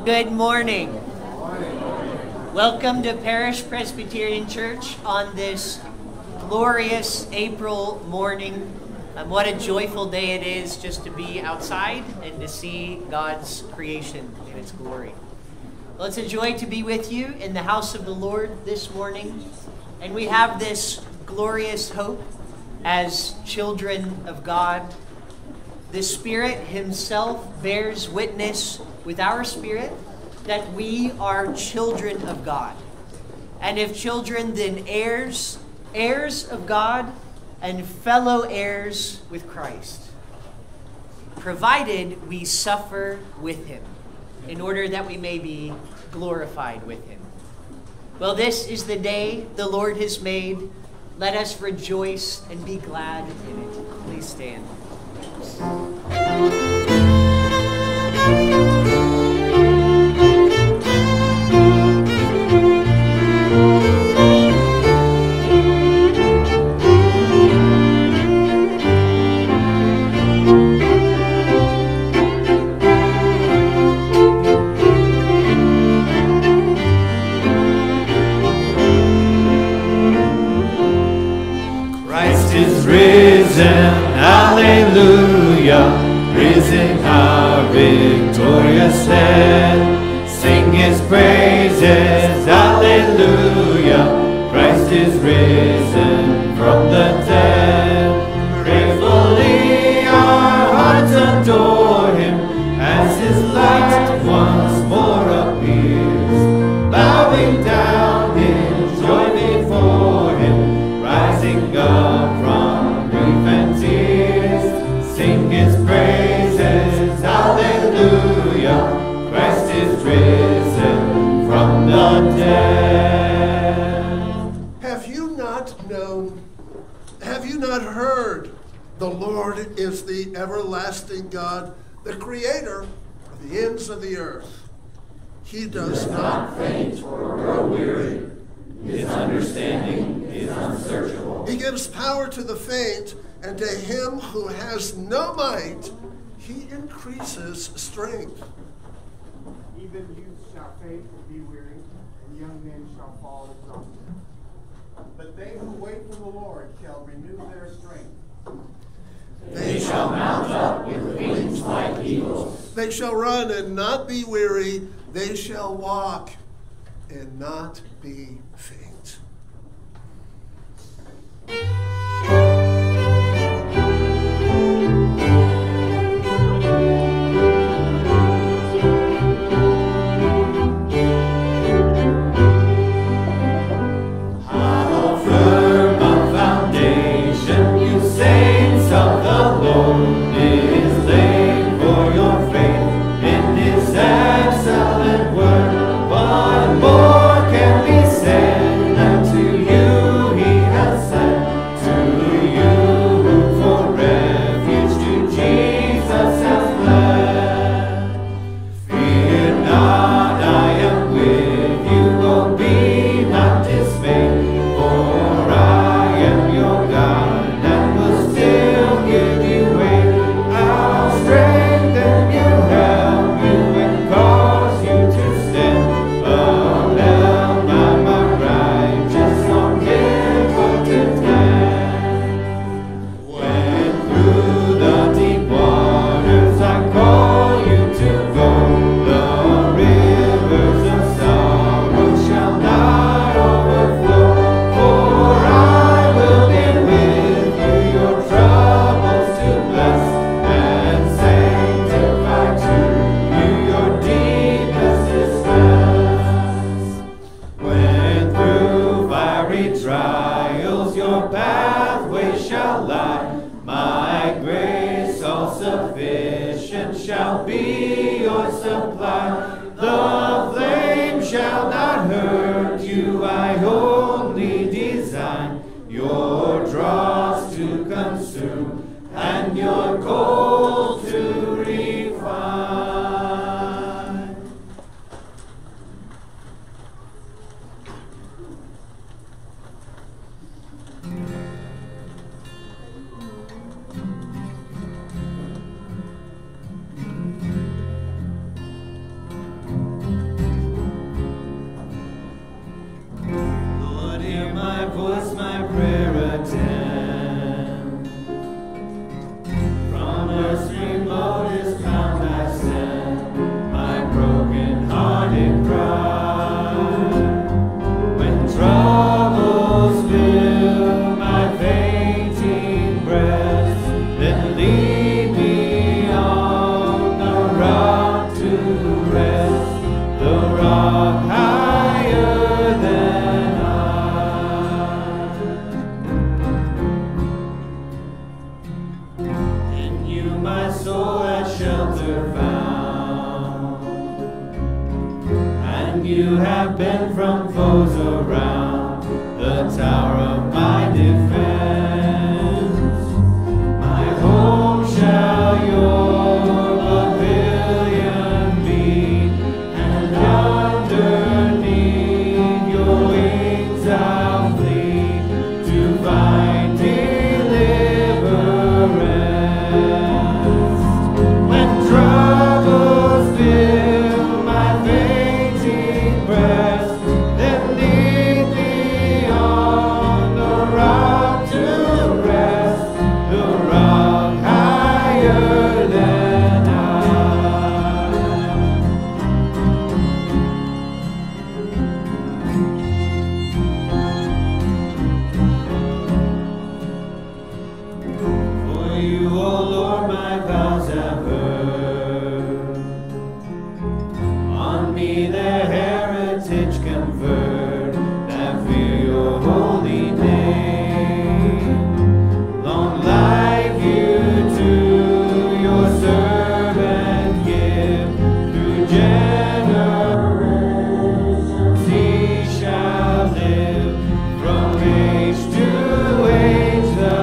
Good morning. Welcome to Parish Presbyterian Church on this glorious April morning. What a joyful day it is just to be outside and to see God's creation in its glory. Well, it's a joy to be with you in the house of the Lord this morning. And we have this glorious hope as children of God. The Spirit Himself bears witness with our spirit that we are children of God. And if children, then heirs, heirs of God, and fellow heirs with Christ, provided we suffer with Him, in order that we may be glorified with Him. Well, this is the day the Lord has made. Let us rejoice and be glad in it. Please stand. Hallelujah, risen our victorious head. Sing His praises, hallelujah. Christ is risen from the dead. Gratefully our hearts adore Him as His light once more appears. Bowing down in joy before Him, rising up from grief and tears. Sing His praises, hallelujah. Christ is risen from the dead. Have you not known, have you not heard, the Lord is the everlasting God, the creator of the ends of the earth. He does not faint or grow weary. His understanding is unsearchable. He gives power to the faint, and to him who has no might, He increases strength. Even youth shall faint and be weary, and young men shall fall exhausted. But they who wait for the Lord shall renew their strength. They shall mount up with wings like eagles. They shall run and not be weary. They shall walk and not be faint. you my soul has shelter found, and you have been from foes around the tower of my defense. My home shall your pavilion be, and underneath your wings I'll flee to find deliverance. When troubles fill my fainting breast, then lead me on the rock to rest, the rock higher than I. For you, O Lord, my vows have heard. On me their heritage conferred, that fear your holy name. Long life you to your servant give, through generations he shall live, from age to age the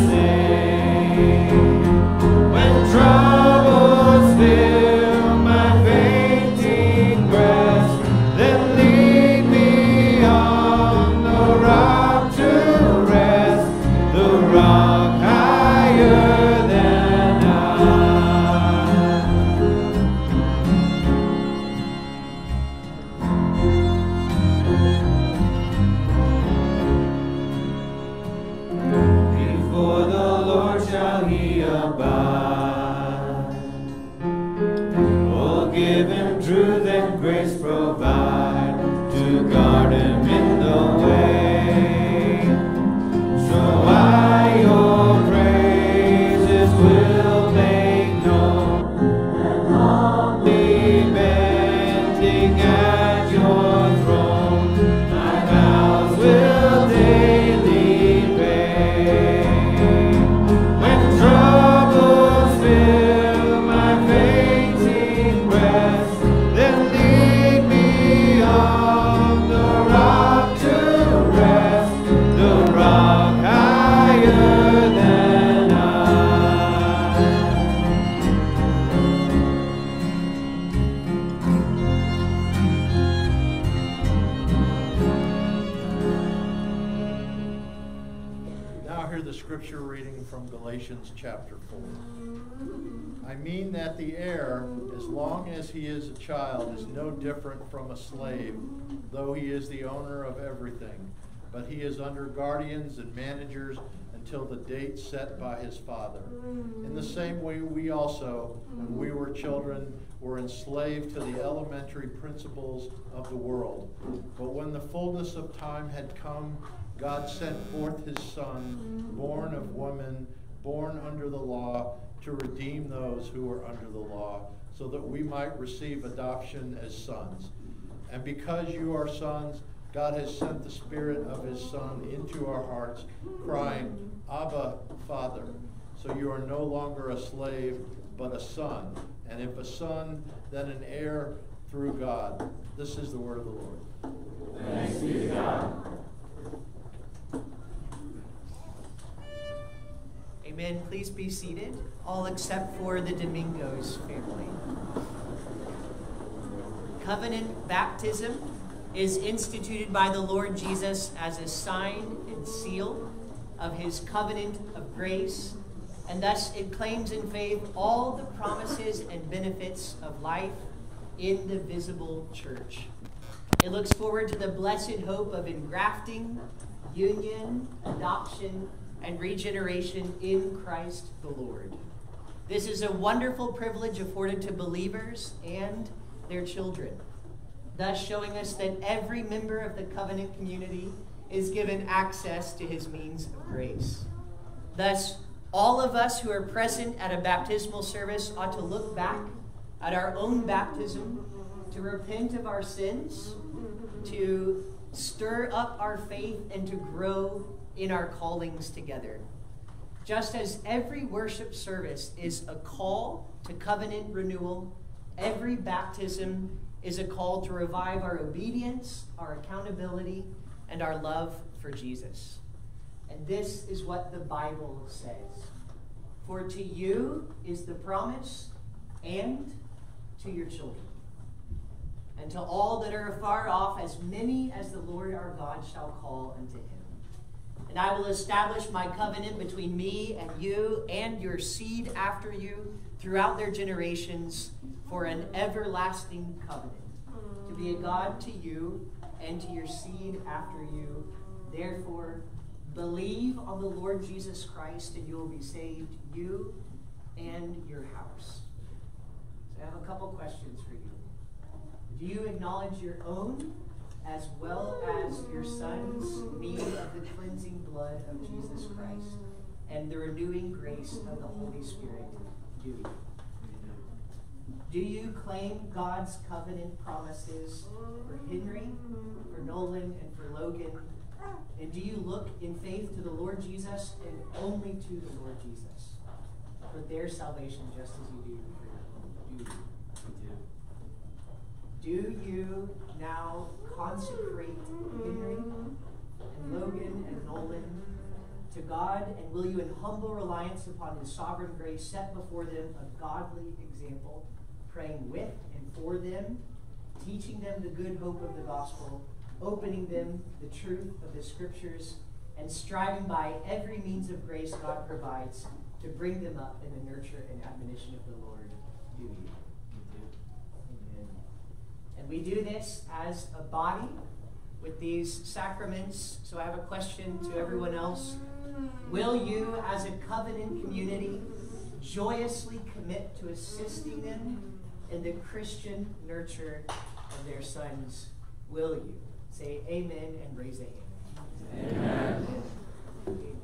same. When troubles fill my fainting breast, then lead me on the rock to rest, the rock higher than I. Before the Lord shall he abide. Oh, give him truth and grace provide, to guard him in the way. So I your praises will make known, and humbly bending at your throne, my vows will daily pay. When troubles fill my fainting breast, then lead me on the rock to rest, the rock higher than I. Now hear the scripture reading from Galatians chapter 4. I mean that the heir, as long as he is a child, is no different from a slave, though he is the owner of everything. But he is under guardians and managers until the date set by his father. In the same way, we also, when we were children, were enslaved to the elementary principles of the world. But when the fullness of time had come, God sent forth his Son, born of woman, born under the law, to redeem those who were under the law, so that we might receive adoption as sons. And because you are sons, God has sent the Spirit of his Son into our hearts, crying, Abba, Father. So you are no longer a slave, but a son. And if a son, then an heir through God. This is the word of the Lord. Thanks be to God. Amen. Please be seated, all except for the Domingos family. Covenant baptism is instituted by the Lord Jesus as a sign and seal of his covenant of grace, and thus it claims in faith all the promises and benefits of life in the visible church. It looks forward to the blessed hope of engrafting, union, adoption, and regeneration in Christ the Lord. This is a wonderful privilege afforded to believers and their children, thus showing us that every member of the covenant community is given access to his means of grace. Thus, all of us who are present at a baptismal service ought to look back at our own baptism, to repent of our sins, to stir up our faith, and to grow in our callings together. Just as every worship service is a call to covenant renewal, every baptism is a call to revive our obedience, our accountability, and our love for Jesus. And this is what the Bible says. For to you is the promise, and to your children, and to all that are afar off, as many as the Lord our God shall call unto him. And I will establish my covenant between me and you and your seed after you throughout their generations for an everlasting covenant, to be a God to you and to your seed after you. Therefore, believe on the Lord Jesus Christ, and you will be saved, you and your house. So I have a couple questions for you. Do you acknowledge your own as well as your son's need of the cleansing blood of Jesus Christ and the renewing grace of the Holy Spirit? Do you? Do you claim God's covenant promises for Henry, for Nolan, and for Logan? And do you look in faith to the Lord Jesus and only to the Lord Jesus for their salvation, just as you do for your own? Do you now consecrate Henry and Logan and Nolan to God, and will you in humble reliance upon his sovereign grace set before them a godly example, praying with and for them, teaching them the good hope of the gospel, opening them the truth of the scriptures, and striving by every means of grace God provides to bring them up in the nurture and admonition of the Lord? Do you? Amen. And we do this as a body with these sacraments. So I have a question to everyone else. Will you, as a covenant community, joyously commit to assisting them in the Christian nurture of their sons? Will you? Say amen and raise a hand. Amen. Amen.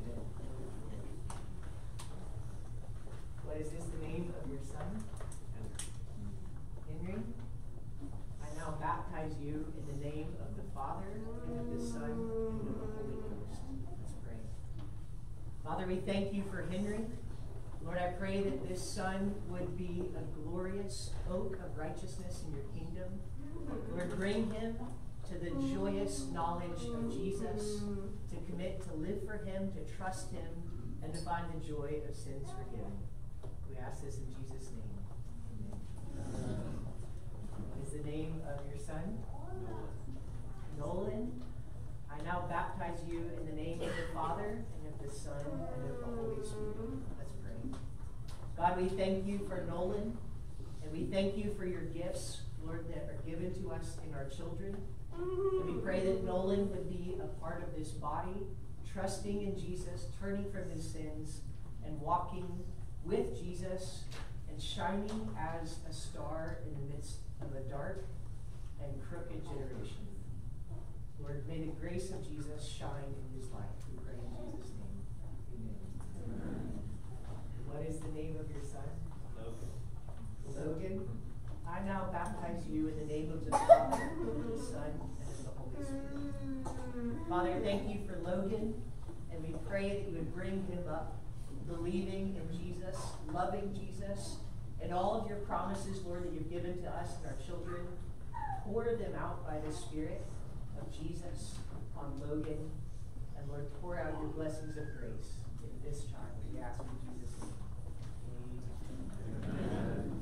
What is this, the name of your son? Henry? I now baptize you in the name of the Father, and of the Son, and of the Holy Ghost. Let's pray. Father, we thank you for Henry. Lord, I pray that this son would be a glorious oak of righteousness in your kingdom. Lord, bring him to the joyous knowledge of Jesus, to commit to live for him, to trust him, and to find the joy of sins forgiven. We ask this in Jesus' name. Amen. What is the name of your son? Nolan. I now baptize you in the name of the Father, and of the Son, and of the Holy Spirit. Let's pray. God, we thank you for Nolan, and we thank you for your gifts, Lord, that are given to us in our children. And we pray that Nolan would be a part of this body, trusting in Jesus, turning from his sins, and walking with Jesus, and shining as a star in the midst of a dark and crooked generation. Lord, may the grace of Jesus shine in his life. We pray in Jesus' name. Amen. What is the name of your son? Logan. I now baptize you in the name of the Father, and of the Son, and of the Holy Spirit. Father, thank you for Logan, and we pray that you would bring him up, believing in Jesus, loving Jesus, and all of your promises, Lord, that you've given to us and our children. Pour them out by the Spirit of Jesus on Logan, and Lord, pour out your blessings of grace in this child. We ask in Jesus' name. Amen.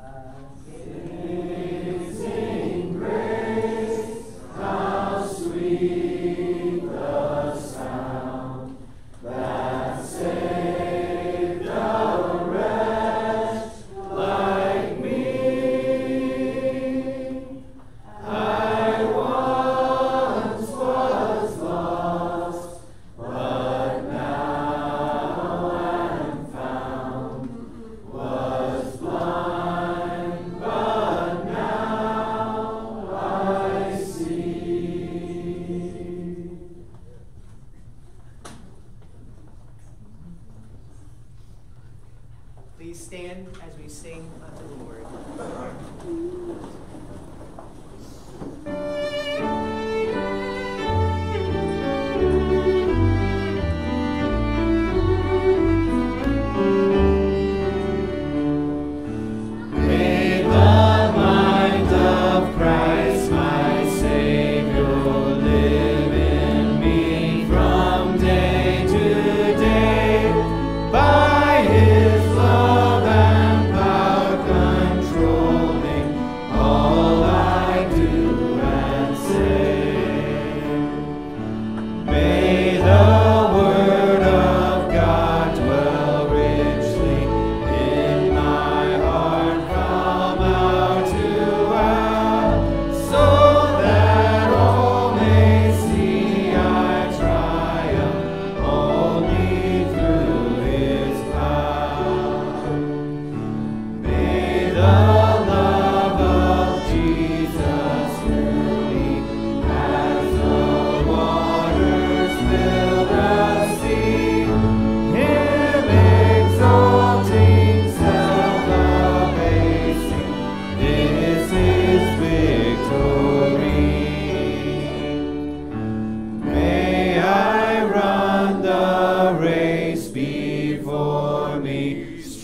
Amazing grace, how sweet the sound that saved a wretch like me. I once was lost, but now am found, was blind, but now I see. Please stand as we sing unto the Lord.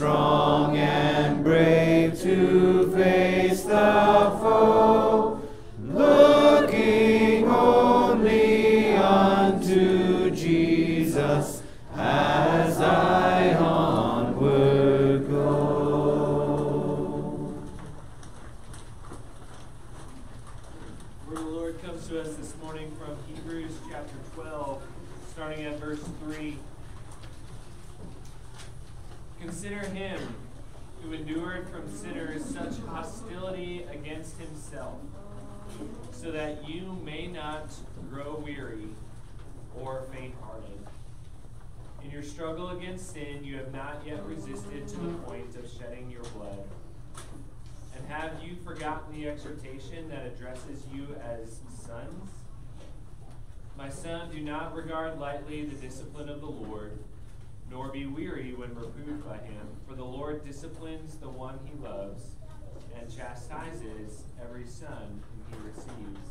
strong and brave to face the foe, looking only unto Jesus as I onward go. Word of the Lord comes to us this morning from Hebrews chapter 12, starting at verse 3. Consider him who endured from sinners such hostility against himself, so that you may not grow weary or faint-hearted. In your struggle against sin, you have not yet resisted to the point of shedding your blood. And have you forgotten the exhortation that addresses you as sons? My son, do not regard lightly the discipline of the Lord, nor be weary when reproved by him, for the Lord disciplines the one he loves, and chastises every son whom he receives.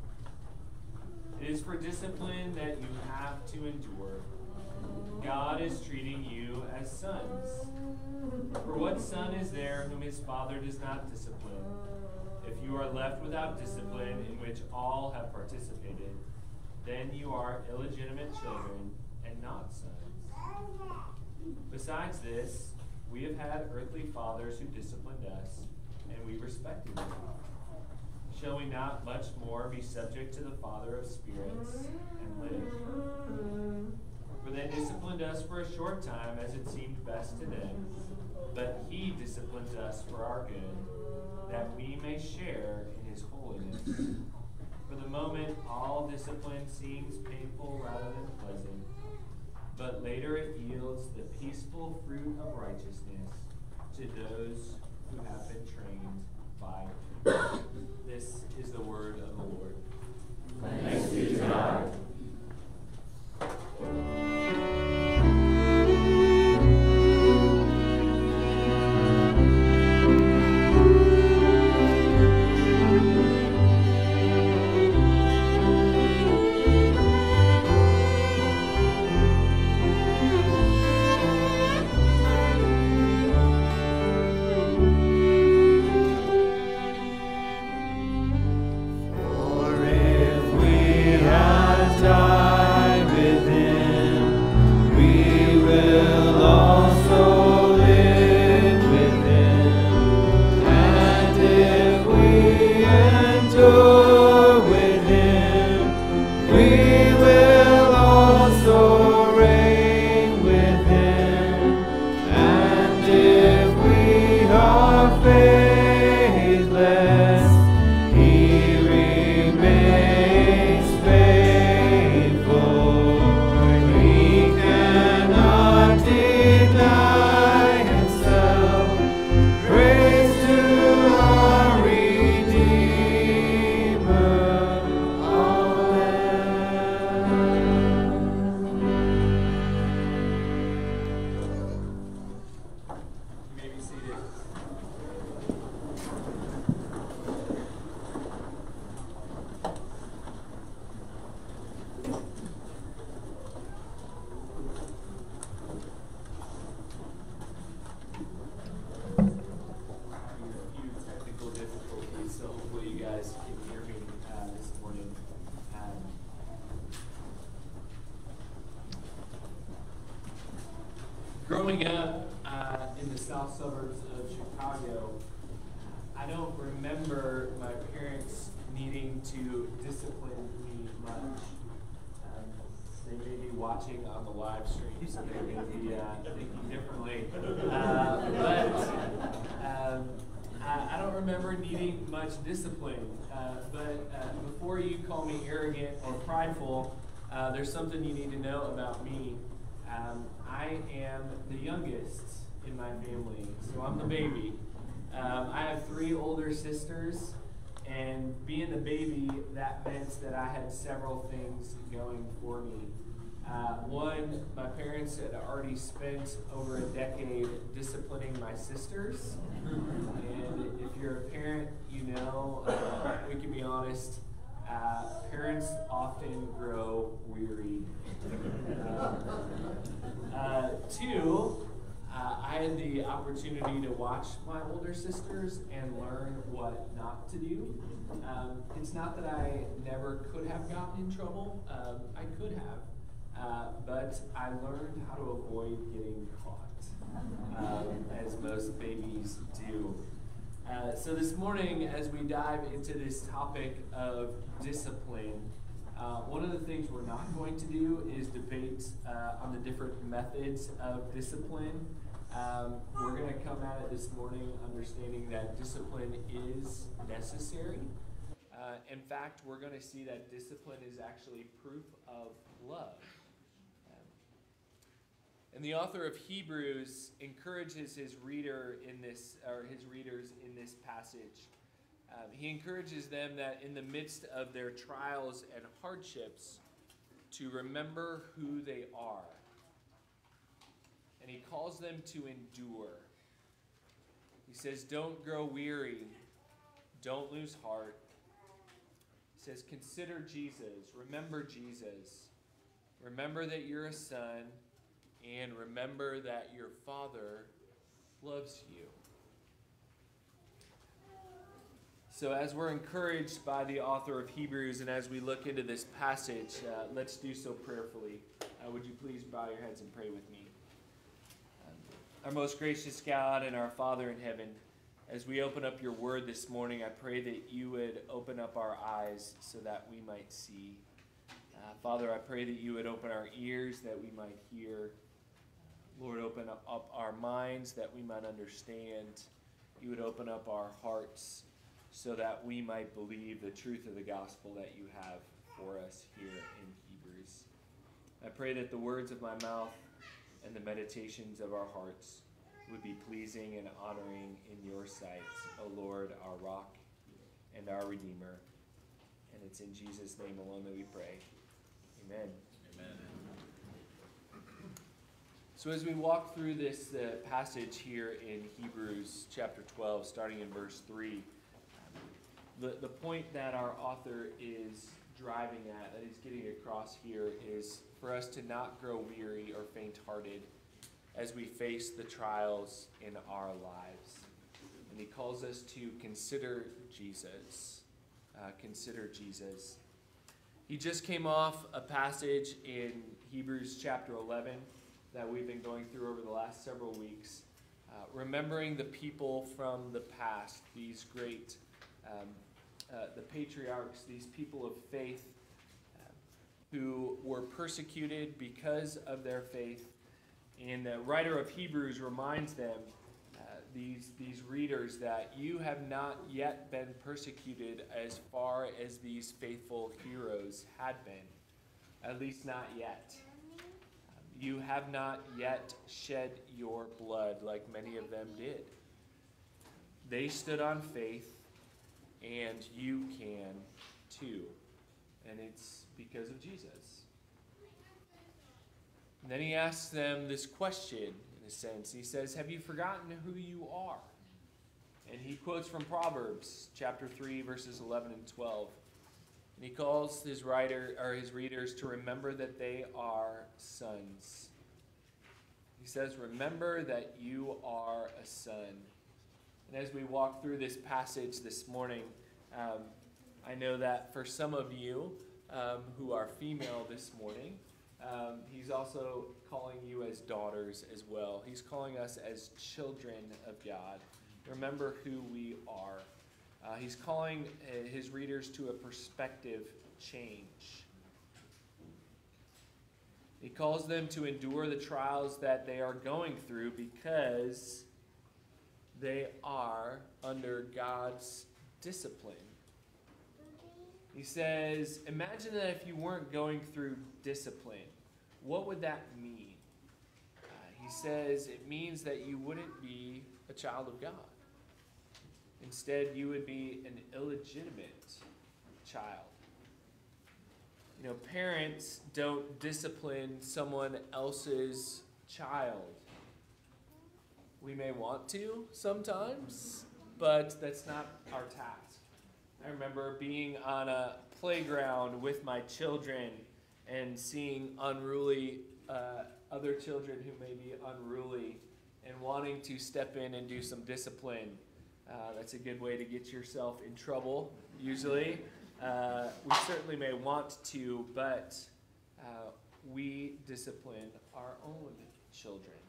It is for discipline that you have to endure. God is treating you as sons. For what son is there whom his father does not discipline? If you are left without discipline, in which all have participated, then you are illegitimate children and not sons. Besides this, we have had earthly fathers who disciplined us, and we respected them. Shall we not much more be subject to the Father of spirits and live? For they disciplined us for a short time as it seemed best to them, but he disciplines us for our good, that we may share in his holiness. For the moment, all discipline seems painful rather than pleasant, but later it yields the peaceful fruit of righteousness to those who have been trained by him. This is the word of the Lord. Thanks be to God. Growing up in the south suburbs of Chicago, I don't remember my parents needing to discipline me much. They may be watching on the live stream, so they may be thinking differently. I don't remember needing much discipline. But before you call me arrogant or prideful, there's something you need to know about me. I am the youngest in my family, so I'm the baby. I have 3 older sisters, and being the baby, that meant that I had several things going for me. One, my parents had already spent over a decade disciplining my sisters, and if you're a parent, you know, we can be honest, parents often grow weary. 2, I had the opportunity to watch my older sisters and learn what not to do. It's not that I never could have gotten in trouble. I could have. But I learned how to avoid getting caught, as most babies do. So this morning, as we dive into this topic of discipline, one of the things we're not going to do is debate on the different methods of discipline. We're going to come at it this morning understanding that discipline is necessary. In fact, we're going to see that discipline is actually proof of love. And the author of Hebrews encourages his reader in this, or his readers in this passage. He encourages them that in the midst of their trials and hardships, to remember who they are. And he calls them to endure. He says, don't grow weary. Don't lose heart. He says, consider Jesus. Remember Jesus. Remember that you're a son. And remember that your Father loves you. So as we're encouraged by the author of Hebrews and as we look into this passage, let's do so prayerfully. Would you please bow your heads and pray with me? Our most gracious God and our Father in heaven, as we open up your word this morning, I pray that you would open up our eyes so that we might see. Father, I pray that you would open our ears that we might hear. Lord, open up our minds that we might understand. You would open up our hearts so that we might believe the truth of the gospel that you have for us here in Hebrews. I pray that the words of my mouth and the meditations of our hearts would be pleasing and honoring in your sight, O Lord, our rock and our Redeemer. And it's in Jesus' name alone that we pray. Amen. Amen. So as we walk through this passage here in Hebrews chapter 12, starting in verse 3, the point that our author is driving at, that he's getting across here, is for us to not grow weary or faint-hearted as we face the trials in our lives. And he calls us to consider Jesus. Consider Jesus. He just came off a passage in Hebrews chapter 11 that we've been going through over the last several weeks, remembering the people from the past, these great, the patriarchs, these people of faith who were persecuted because of their faith. And the writer of Hebrews reminds them, these readers, that you have not yet been persecuted as far as these faithful heroes had been, at least not yet. You have not yet shed your blood like many of them did. They stood on faith, and you can too. And it's because of Jesus. And then he asks them this question, in a sense. He says, have you forgotten who you are? And he quotes from Proverbs chapter 3, verses 11 and 12. And he calls his readers to remember that they are sons. He says, remember that you are a son. And as we walk through this passage this morning, I know that for some of you who are female this morning, he's also calling you as daughters as well. He's calling us as children of God. Remember who we are. He's calling his readers to a perspective change. He calls them to endure the trials that they are going through because they are under God's discipline. He says, imagine that if you weren't going through discipline, what would that mean? He says it means that you wouldn't be a child of God. Instead, you would be an illegitimate child. You know, parents don't discipline someone else's child. We may want to sometimes, but that's not our task. I remember being on a playground with my children and seeing unruly other children who may be unruly, and wanting to step in and do some discipline. That's a good way to get yourself in trouble, usually. We certainly may want to, but we discipline our own children.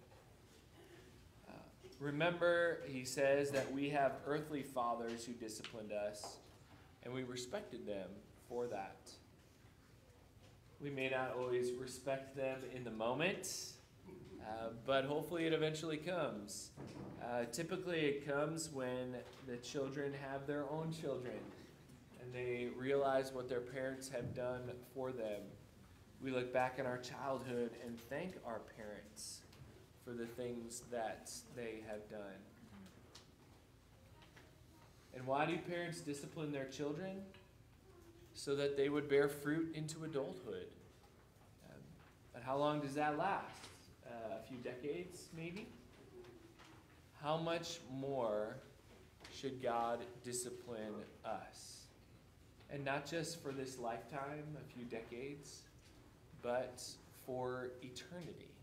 Remember, he says that we have earthly fathers who disciplined us, and we respected them for that. We may not always respect them in the moment, but hopefully it eventually comes. Typically it comes when the children have their own children and they realize what their parents have done for them. We look back in our childhood and thank our parents for the things that they have done. And why do parents discipline their children? So that they would bear fruit into adulthood. But how long does that last? A few decades, maybe? How much more should God discipline us? And not just for this lifetime, a few decades, but for eternity.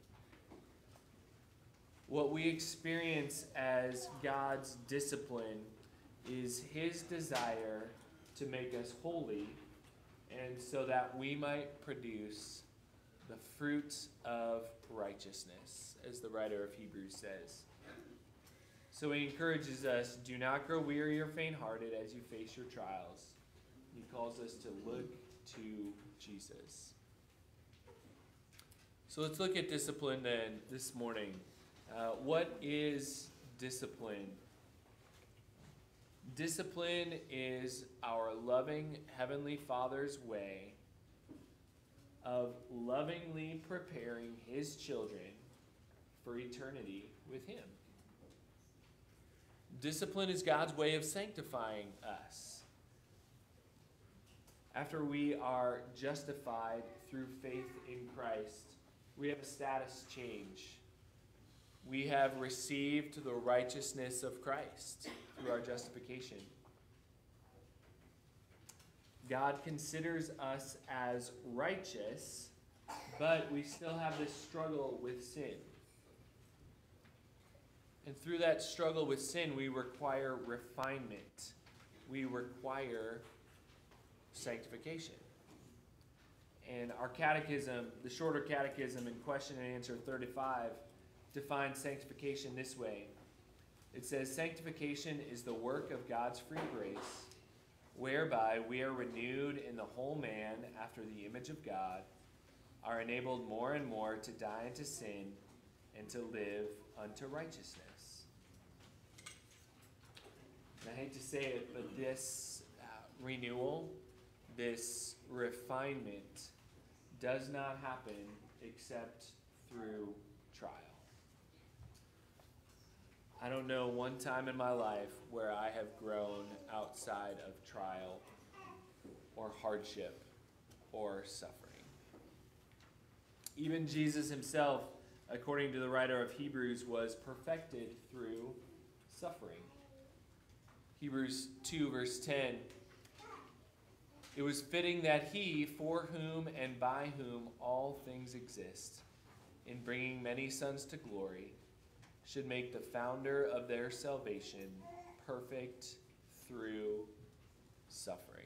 What we experience as God's discipline is his desire to make us holy, and so that we might produce the fruits of righteousness, as the writer of Hebrews says. So he encourages us, do not grow weary or faint-hearted as you face your trials. He calls us to look to Jesus. So let's look at discipline then this morning. What is discipline? Discipline is our loving Heavenly Father's way of lovingly preparing his children for eternity with him. Discipline is God's way of sanctifying us. After we are justified through faith in Christ, we have a status change. We have received the righteousness of Christ through our justification. God considers us as righteous, but we still have this struggle with sin. And through that struggle with sin, we require refinement. We require sanctification. And our catechism, the shorter catechism in question and answer 35, defines sanctification this way. It says, sanctification is the work of God's free grace, whereby we are renewed in the whole man after the image of God, are enabled more and more to die unto sin and to live unto righteousness. And I hate to say it, but this renewal, this refinement, does not happen except through trial. I don't know one time in my life where I have grown outside of trial or hardship or suffering. Even Jesus himself, according to the writer of Hebrews, was perfected through suffering. Hebrews 2 verse 10, it was fitting that he, for whom and by whom all things exist, in bringing many sons to glory, should make the founder of their salvation perfect through suffering.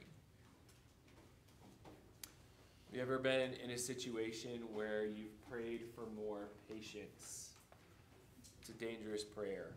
Have you ever been in a situation where you've prayed for more patience? It's a dangerous prayer.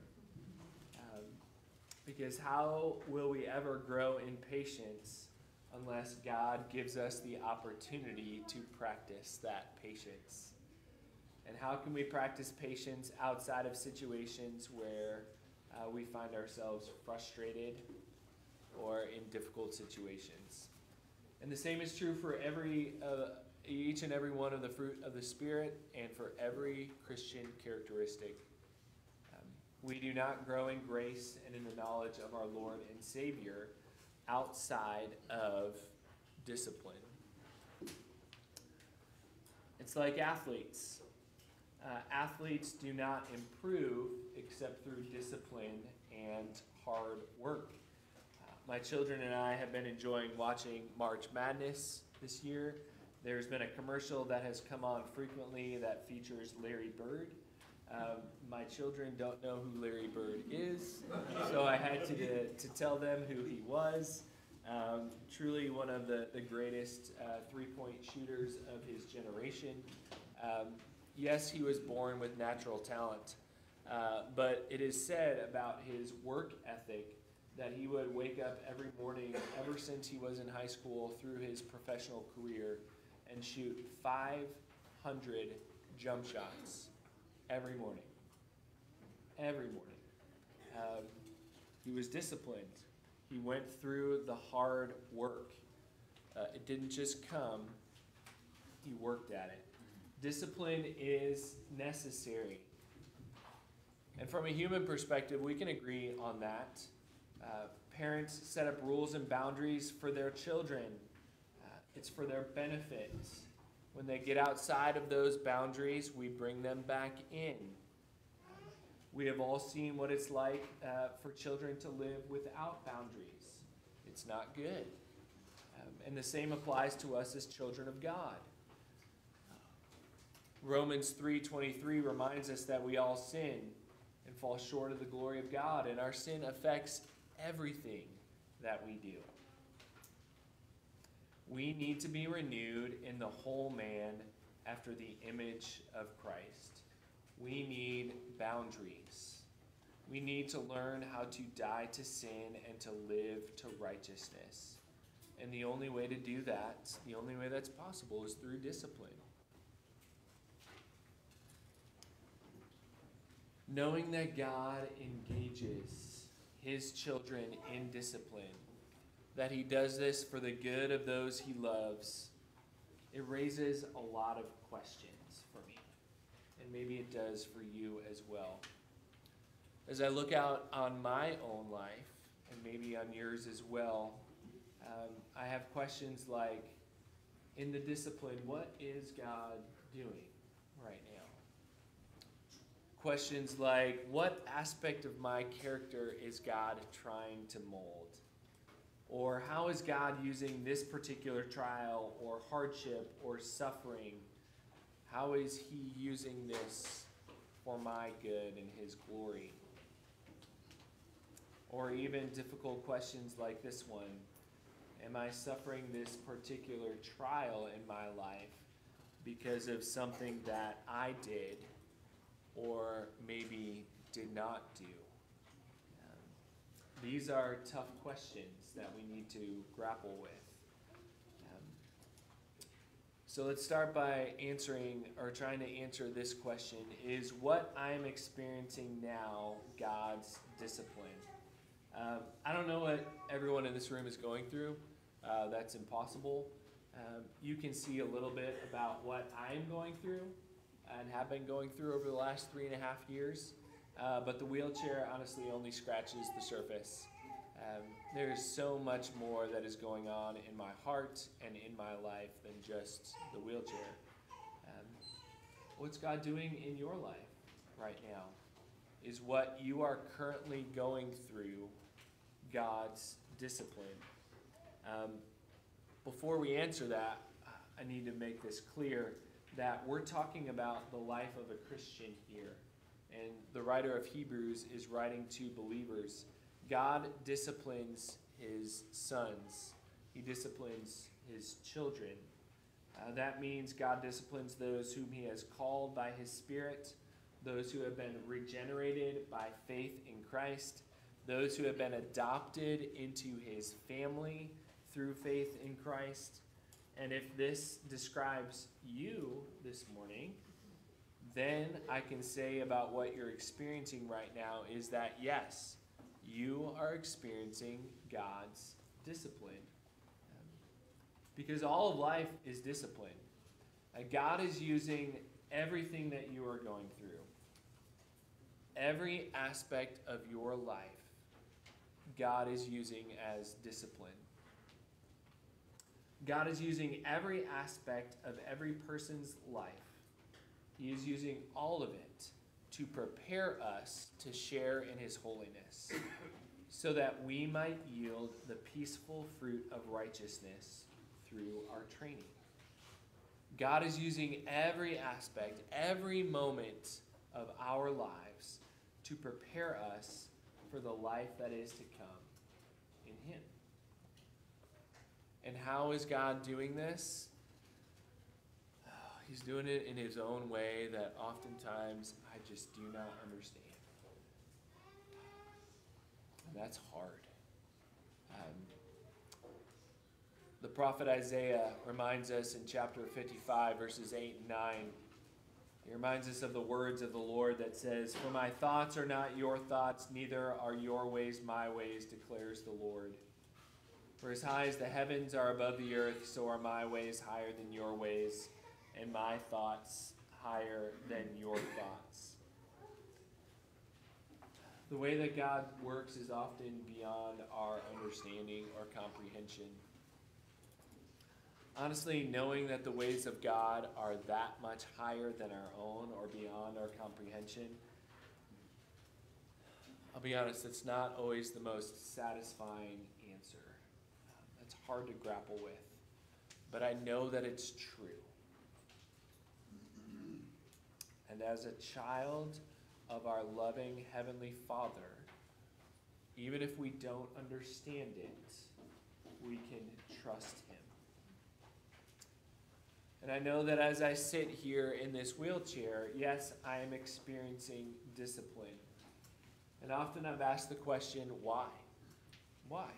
Because how will we ever grow in patience unless God gives us the opportunity to practice that patience? And how can we practice patience outside of situations where we find ourselves frustrated or in difficult situations? And the same is true for each and every one of the fruit of the Spirit and for every Christian characteristic. We do not grow in grace and in the knowledge of our Lord and Savior outside of discipline. It's like athletes. Athletes do not improve except through discipline and hard work. My children and I have been enjoying watching March Madness this year. There's been a commercial that has come on frequently that features Larry Bird. My children don't know who Larry Bird is, so I had to tell them who he was. Truly one of the greatest three-point shooters of his generation. Yes, he was born with natural talent, but it is said about his work ethic that he would wake up every morning, ever since he was in high school through his professional career, and shoot 500 jump shots every morning. Every morning. He was disciplined. He went through the hard work. It didn't just come, he worked at it. Discipline is necessary. And from a human perspective, we can agree on that. Parents set up rules and boundaries for their children. It's for their benefit. When they get outside of those boundaries, we bring them back in. We have all seen what it's like for children to live without boundaries. It's not good. And the same applies to us as children of God. Romans 3:23 reminds us that we all sin and fall short of the glory of God, and our sin affects everything that we do. We need to be renewed in the whole man after the image of Christ. We need boundaries. We need to learn how to die to sin and to live to righteousness. And the only way to do that, the only way that's possible, is through discipline. Knowing that God engages his children in discipline, that he does this for the good of those he loves, it raises a lot of questions for me. And maybe it does for you as well. As I look out on my own life, and maybe on yours as well, I have questions like, in the discipline, what is God doing right now? Questions like, what aspect of my character is God trying to mold? Or how is God using this particular trial or hardship or suffering? How is he using this for my good and his glory? Or even difficult questions like this one. Am I suffering this particular trial in my life because of something that I did or maybe did not do? These are tough questions that we need to grapple with. So let's start by answering, or trying to answer this question: is what I'm experiencing now God's discipline? I don't know what everyone in this room is going through. That's impossible. You can see a little bit about what I'm going through and have been going through over the last 3.5 years. But the wheelchair honestly only scratches the surface. There's so much more that is going on in my heart and in my life than just the wheelchair. What's God doing in your life right now? Is what you are currently going through God's discipline? Before we answer that, I need to make this clear that we're talking about the life of a Christian here. And the writer of Hebrews is writing to believers. God disciplines his sons. He disciplines his children. That means God disciplines those whom he has called by his Spirit, those who have been regenerated by faith in Christ, those who have been adopted into his family through faith in Christ. And if this describes you this morning, then I can say about what you're experiencing right now is that, yes, you are experiencing God's discipline. Because all of life is discipline. God is using everything that you are going through, every aspect of your life, God is using as discipline. God is using every aspect of every person's life. He is using all of it to prepare us to share in his holiness, so that we might yield the peaceful fruit of righteousness through our training. God is using every aspect, every moment of our lives to prepare us for the life that is to come in him. And how is God doing this? He's doing it in his own way that oftentimes I just do not understand. And that's hard. The prophet Isaiah reminds us in chapter 55, verses 8 and 9. He reminds us of the words of the Lord that says, "For my thoughts are not your thoughts, neither are your ways my ways, declares the Lord. For as high as the heavens are above the earth, so are my ways higher than your ways, and my thoughts higher than your thoughts." The way that God works is often beyond our understanding or comprehension. Honestly, knowing that the ways of God are that much higher than our own or beyond our comprehension, I'll be honest, it's not always the most satisfying answer. It's hard to grapple with, but I know that it's true. And as a child of our loving Heavenly Father, even if we don't understand it, we can trust him. And I know that as I sit here in this wheelchair, yes, I am experiencing discipline. And often I've asked the question, why? Why?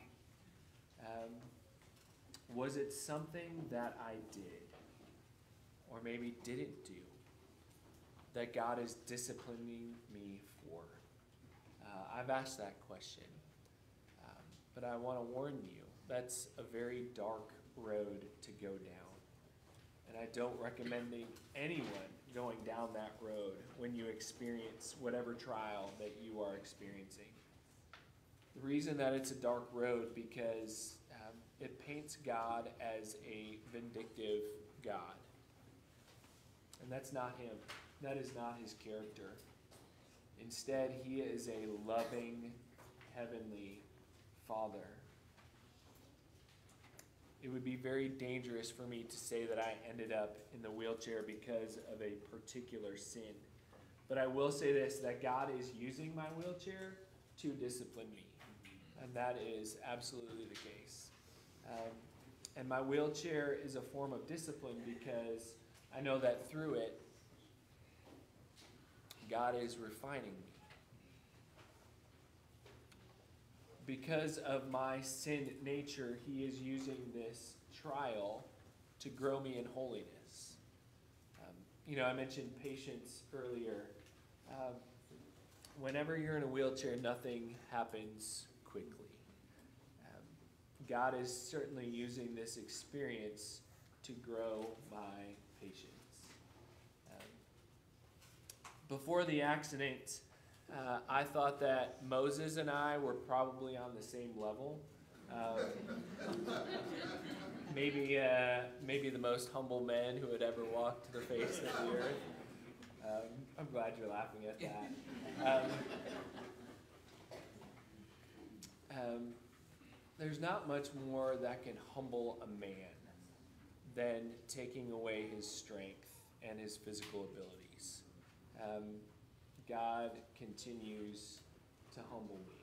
Was it something that I did, or maybe didn't do, that God is disciplining me for? I've asked that question. But I want to warn you, that's a very dark road to go down. And I don't recommend anyone going down that road when you experience whatever trial that you are experiencing. The reason that it's a dark road because it paints God as a vindictive God. And that's not him. That is not his character. Instead, he is a loving, heavenly Father. It would be very dangerous for me to say that I ended up in the wheelchair because of a particular sin. But I will say this, that God is using my wheelchair to discipline me. And that is absolutely the case. And my wheelchair is a form of discipline because I know that through it, God is refining me. Because of my sin nature, he is using this trial to grow me in holiness. I mentioned patience earlier. Whenever you're in a wheelchair, nothing happens quickly. God is certainly using this experience to grow my patience. Before the accident, I thought that Moses and I were probably on the same level. Maybe the most humble man who had ever walked the face of the earth. I'm glad you're laughing at that. There's not much more that can humble a man than taking away his strength and his physical abilities. God continues to humble me.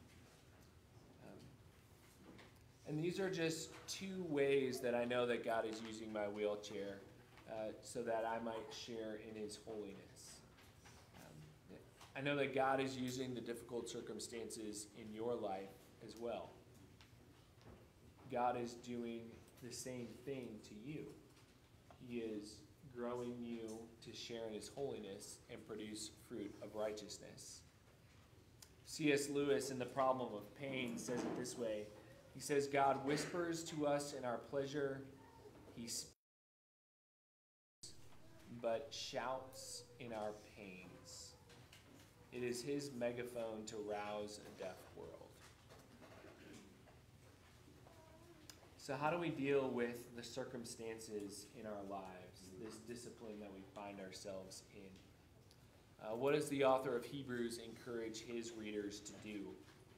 And these are just two ways that I know that God is using my wheelchair so that I might share in his holiness. I know that God is using the difficult circumstances in your life as well. God is doing the same thing to you. He is growing you to share in his holiness and produce fruit of righteousness. C.S. Lewis in The Problem of Pain says it this way. He says, God whispers to us in our pleasure. He speaks, but shouts in our pains. It is his megaphone to rouse a deaf world. So how do we deal with the circumstances in our lives, this discipline that we find ourselves in? What does the author of Hebrews encourage his readers to do?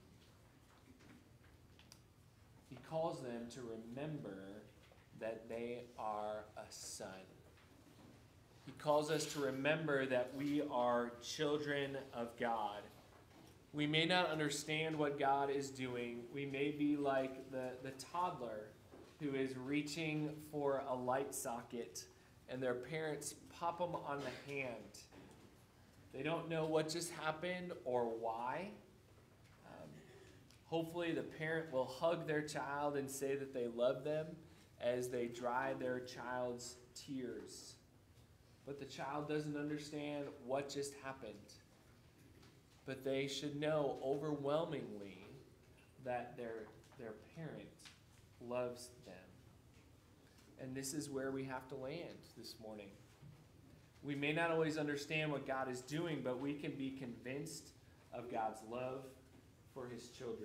He calls them to remember that they are a son. He calls us to remember that we are children of God. We may not understand what God is doing. We may be like the toddler who is reaching for a light socket and their parents pop them on the hand. They don't know what just happened or why. Hopefully the parent will hug their child and say that they love them as they dry their child's tears. But the child doesn't understand what just happened. But they should know overwhelmingly that their parent loves them. And this is where we have to land this morning. We may not always understand what God is doing, but we can be convinced of God's love for his children.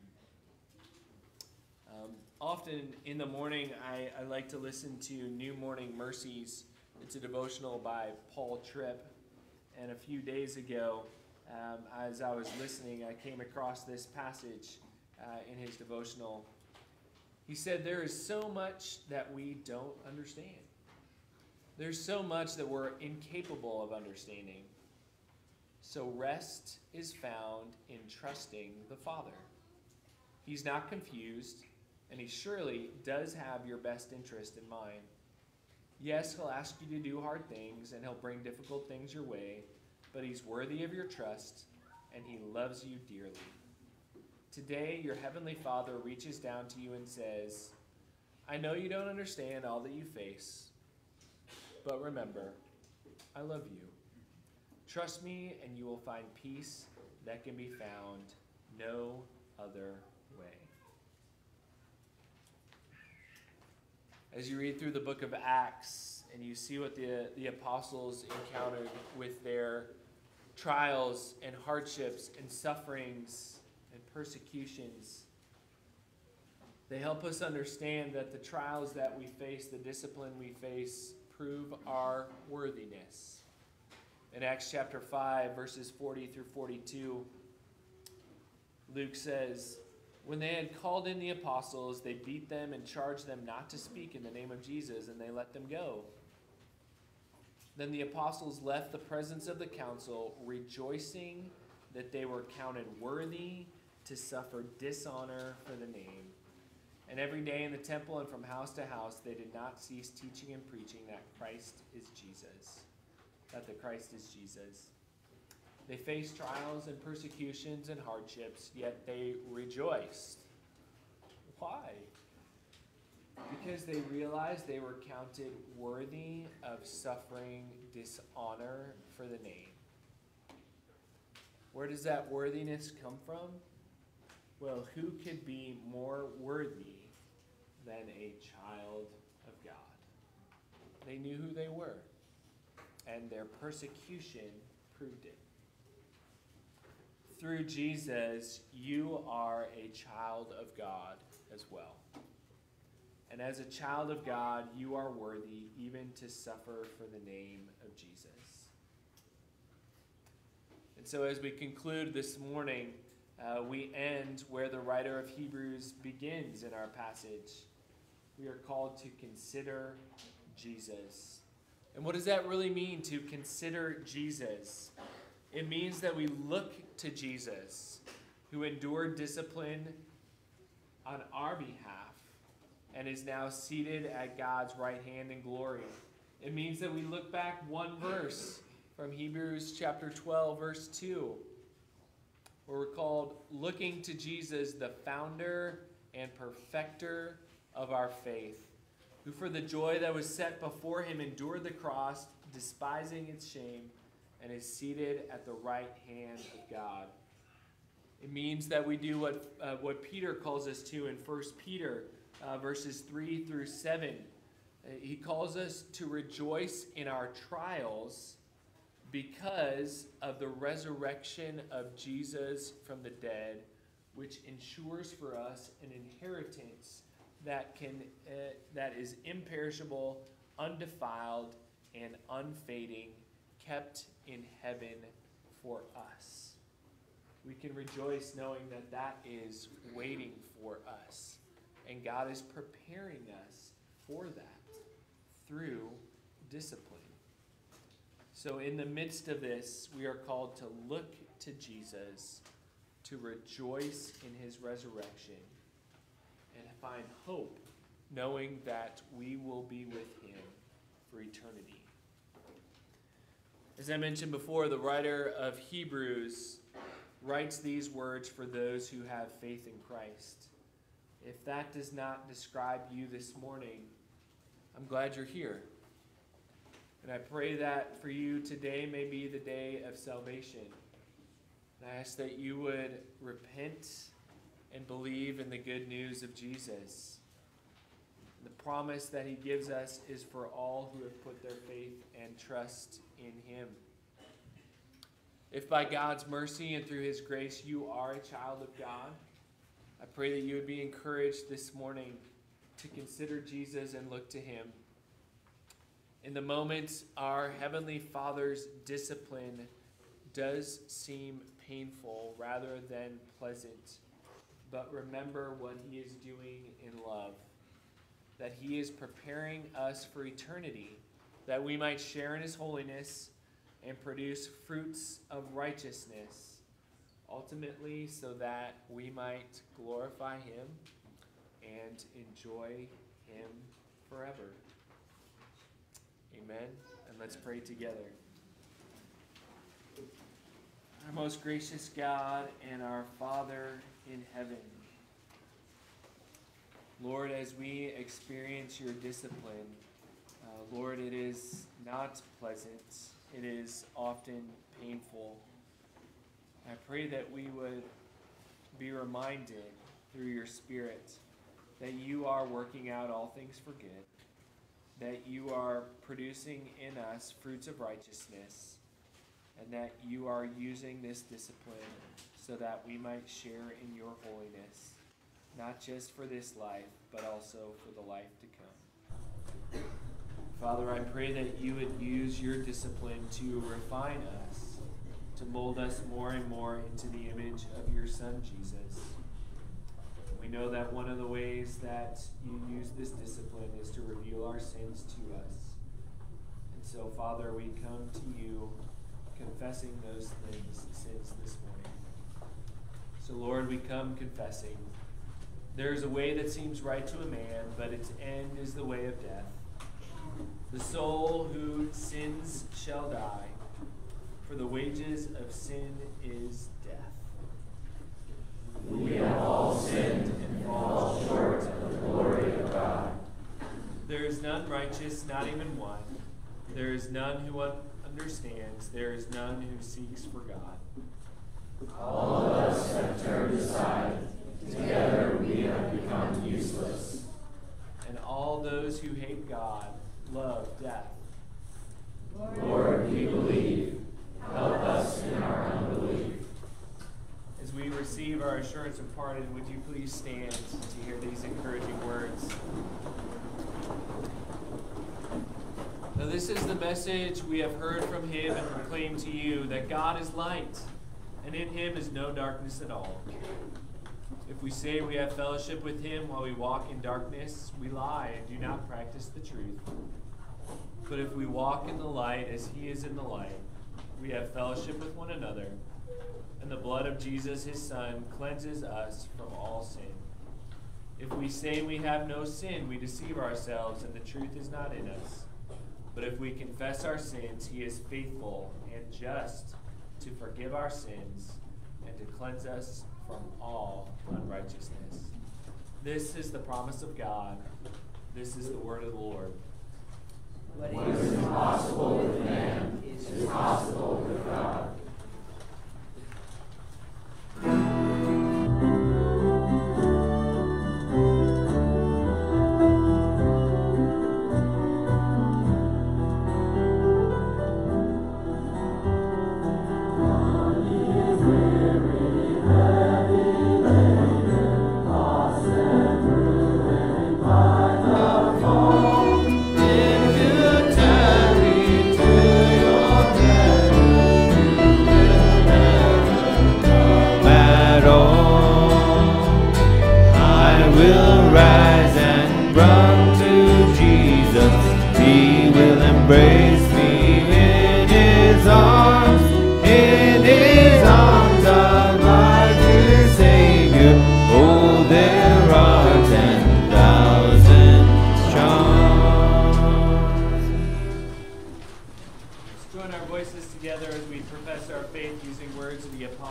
Often in the morning, I like to listen to New Morning Mercies. It's a devotional by Paul Tripp. And a few days ago, as I was listening, I came across this passage in his devotional. He said, there is so much that we don't understand. There's so much that we're incapable of understanding. So rest is found in trusting the Father. He's not confused, and he surely does have your best interest in mind. Yes, he'll ask you to do hard things, and he'll bring difficult things your way, but he's worthy of your trust, and he loves you dearly. Today, your Heavenly Father reaches down to you and says, I know you don't understand all that you face, but remember, I love you. Trust me, and you will find peace that can be found no other way. As you read through the book of Acts and you see what the apostles encountered with their trials and hardships and sufferings and persecutions, they help us understand that the trials that we face, the discipline we face, prove our worthiness. In Acts chapter 5, verses 40 through 42, Luke says, when they had called in the apostles, they beat them and charged them not to speak in the name of Jesus, and they let them go. Then the apostles left the presence of the council, rejoicing that they were counted worthy to suffer dishonor for the name. And every day in the temple and from house to house, they did not cease teaching and preaching that Christ is Jesus. That the Christ is Jesus. They faced trials and persecutions and hardships, yet they rejoiced. Why? Because they realized they were counted worthy of suffering dishonor for the name. Where does that worthiness come from? Well, who could be more worthy than a child of God? They knew who they were, and their persecution proved it. Through Jesus, you are a child of God as well. And as a child of God, you are worthy even to suffer for the name of Jesus. And so as we conclude this morning, we end where the writer of Hebrews begins in our passage. We are called to consider Jesus. And what does that really mean, to consider Jesus? It means that we look to Jesus, who endured discipline on our behalf and is now seated at God's right hand in glory. It means that we look back one verse from Hebrews chapter 12, verse 2, where we're called looking to Jesus, the founder and perfecter of our faith, who for the joy that was set before him endured the cross, despising its shame, and is seated at the right hand of God. It means that we do what Peter calls us to in 1 Peter verses 3 through 7. He calls us to rejoice in our trials because of the resurrection of Jesus from the dead, which ensures for us an inheritance that is imperishable, undefiled, and unfading, kept in heaven for us. We can rejoice knowing that that is waiting for us. And God is preparing us for that through discipline. So in the midst of this, we are called to look to Jesus, to rejoice in his resurrection, and find hope, knowing that we will be with him for eternity. As I mentioned before, the writer of Hebrews writes these words for those who have faith in Christ. If that does not describe you this morning, I'm glad you're here. And I pray that for you today may be the day of salvation. And I ask that you would repent and believe in the good news of Jesus. The promise that he gives us is for all who have put their faith and trust in him. If by God's mercy and through his grace you are a child of God, I pray that you would be encouraged this morning to consider Jesus and look to him. In the moment, our Heavenly Father's discipline does seem painful rather than pleasant. But remember what he is doing in love, that he is preparing us for eternity, that we might share in his holiness and produce fruits of righteousness, ultimately so that we might glorify him and enjoy him forever. Amen. And let's pray together. Our most gracious God and our Father in heaven, Lord, as we experience your discipline, Lord, it is not pleasant. It is often painful. I pray that we would be reminded through your Spirit that you are working out all things for good, that you are producing in us fruits of righteousness, and that you are using this discipline so that we might share in your holiness, not just for this life, but also for the life to come. Father, I pray that you would use your discipline to refine us, to mold us more and more into the image of your Son, Jesus. We know that one of the ways that you use this discipline is to reveal our sins to us. And so, Father, we come to you confessing those sins this morning. So, Lord, we come confessing. There is a way that seems right to a man, but its end is the way of death. The soul who sins shall die, for the wages of sin is death. We have all sinned and fall short of the glory of God. There is none righteous, not even one. There is none who understands. There is none who seeks for God. All of us have turned aside. Together we have become useless. And all those who hate God love death. Lord, we believe. Help us in our unbelief. As we receive our assurance of pardon, would you please stand to hear these encouraging words? Now, this is the message we have heard from him and proclaim to you, that God is light, and in him is no darkness at all. If we say we have fellowship with him while we walk in darkness, we lie and do not practice the truth. But if we walk in the light as he is in the light, we have fellowship with one another, and the blood of Jesus, his Son, cleanses us from all sin. If we say we have no sin, we deceive ourselves, and the truth is not in us. But if we confess our sins, he is faithful and just to forgive our sins and to cleanse us from all unrighteousness. This is the promise of God. This is the word of the Lord. What is impossible with man is possible with God. If you turn me to your heaven,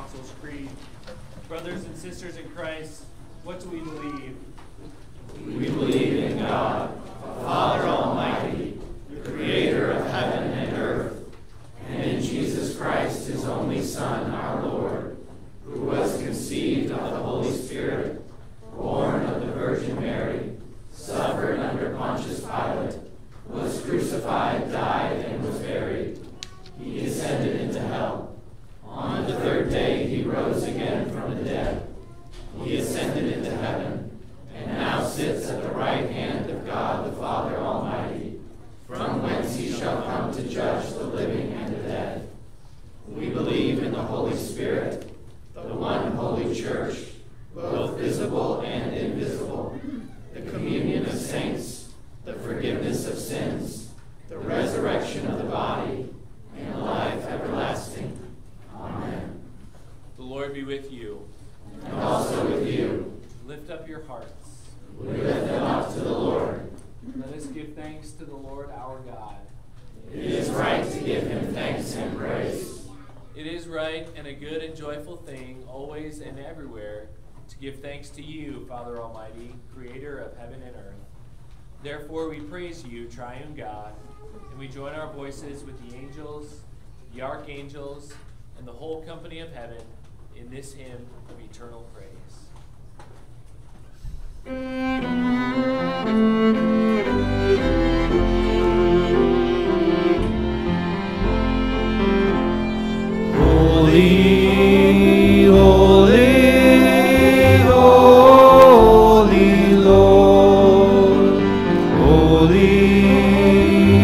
Apostles' Creed. Brothers and sisters in Christ, what do we believe? We believe in God, Father Almighty, the creator of heaven and earth, and in Jesus Christ, his only Son, our Lord, who was conceived of the Holy Spirit, born of the Virgin Mary, suffered under Pontius Pilate, was crucified, died, and was buried. He descended into hell. On the third day he rose again from the dead. He ascended into heaven, and now sits at the right hand of God the Father Almighty, from whence he shall come to judge the living and the dead. We believe in the Holy Spirit, the one holy Church, both visible and invisible, the communion of saints, the forgiveness of sins, the resurrection of the body, and life everlasting. Amen. The Lord be with you. And also with you. Lift up your hearts. We lift them up to the Lord. Let us give thanks to the Lord our God. It is right to give him thanks and praise. It is right and a good and joyful thing, always and everywhere, to give thanks to you, Father Almighty, creator of heaven and earth. Therefore we praise you, triune God, and we join our voices with the angels, the archangels, and the whole company of heaven in this hymn of eternal praise. Holy, holy, holy Lord, holy,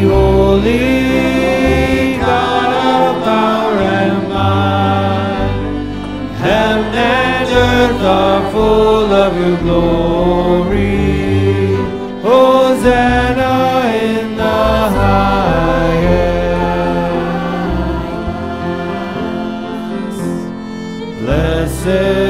holy God of power and might, heaven and earth are full of your glory. Hosanna in the highest. Blessed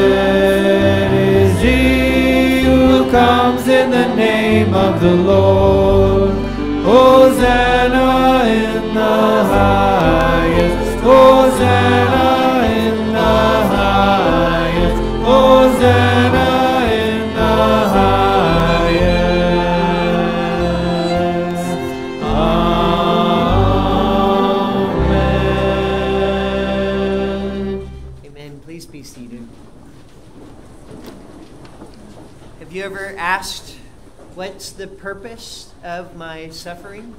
is he who comes in the name of the Lord. Hosanna in the highest. Hosanna in the highest. Hosanna in the highest. Amen. Amen. Please be seated. Have you ever asked, what's the purpose of my suffering?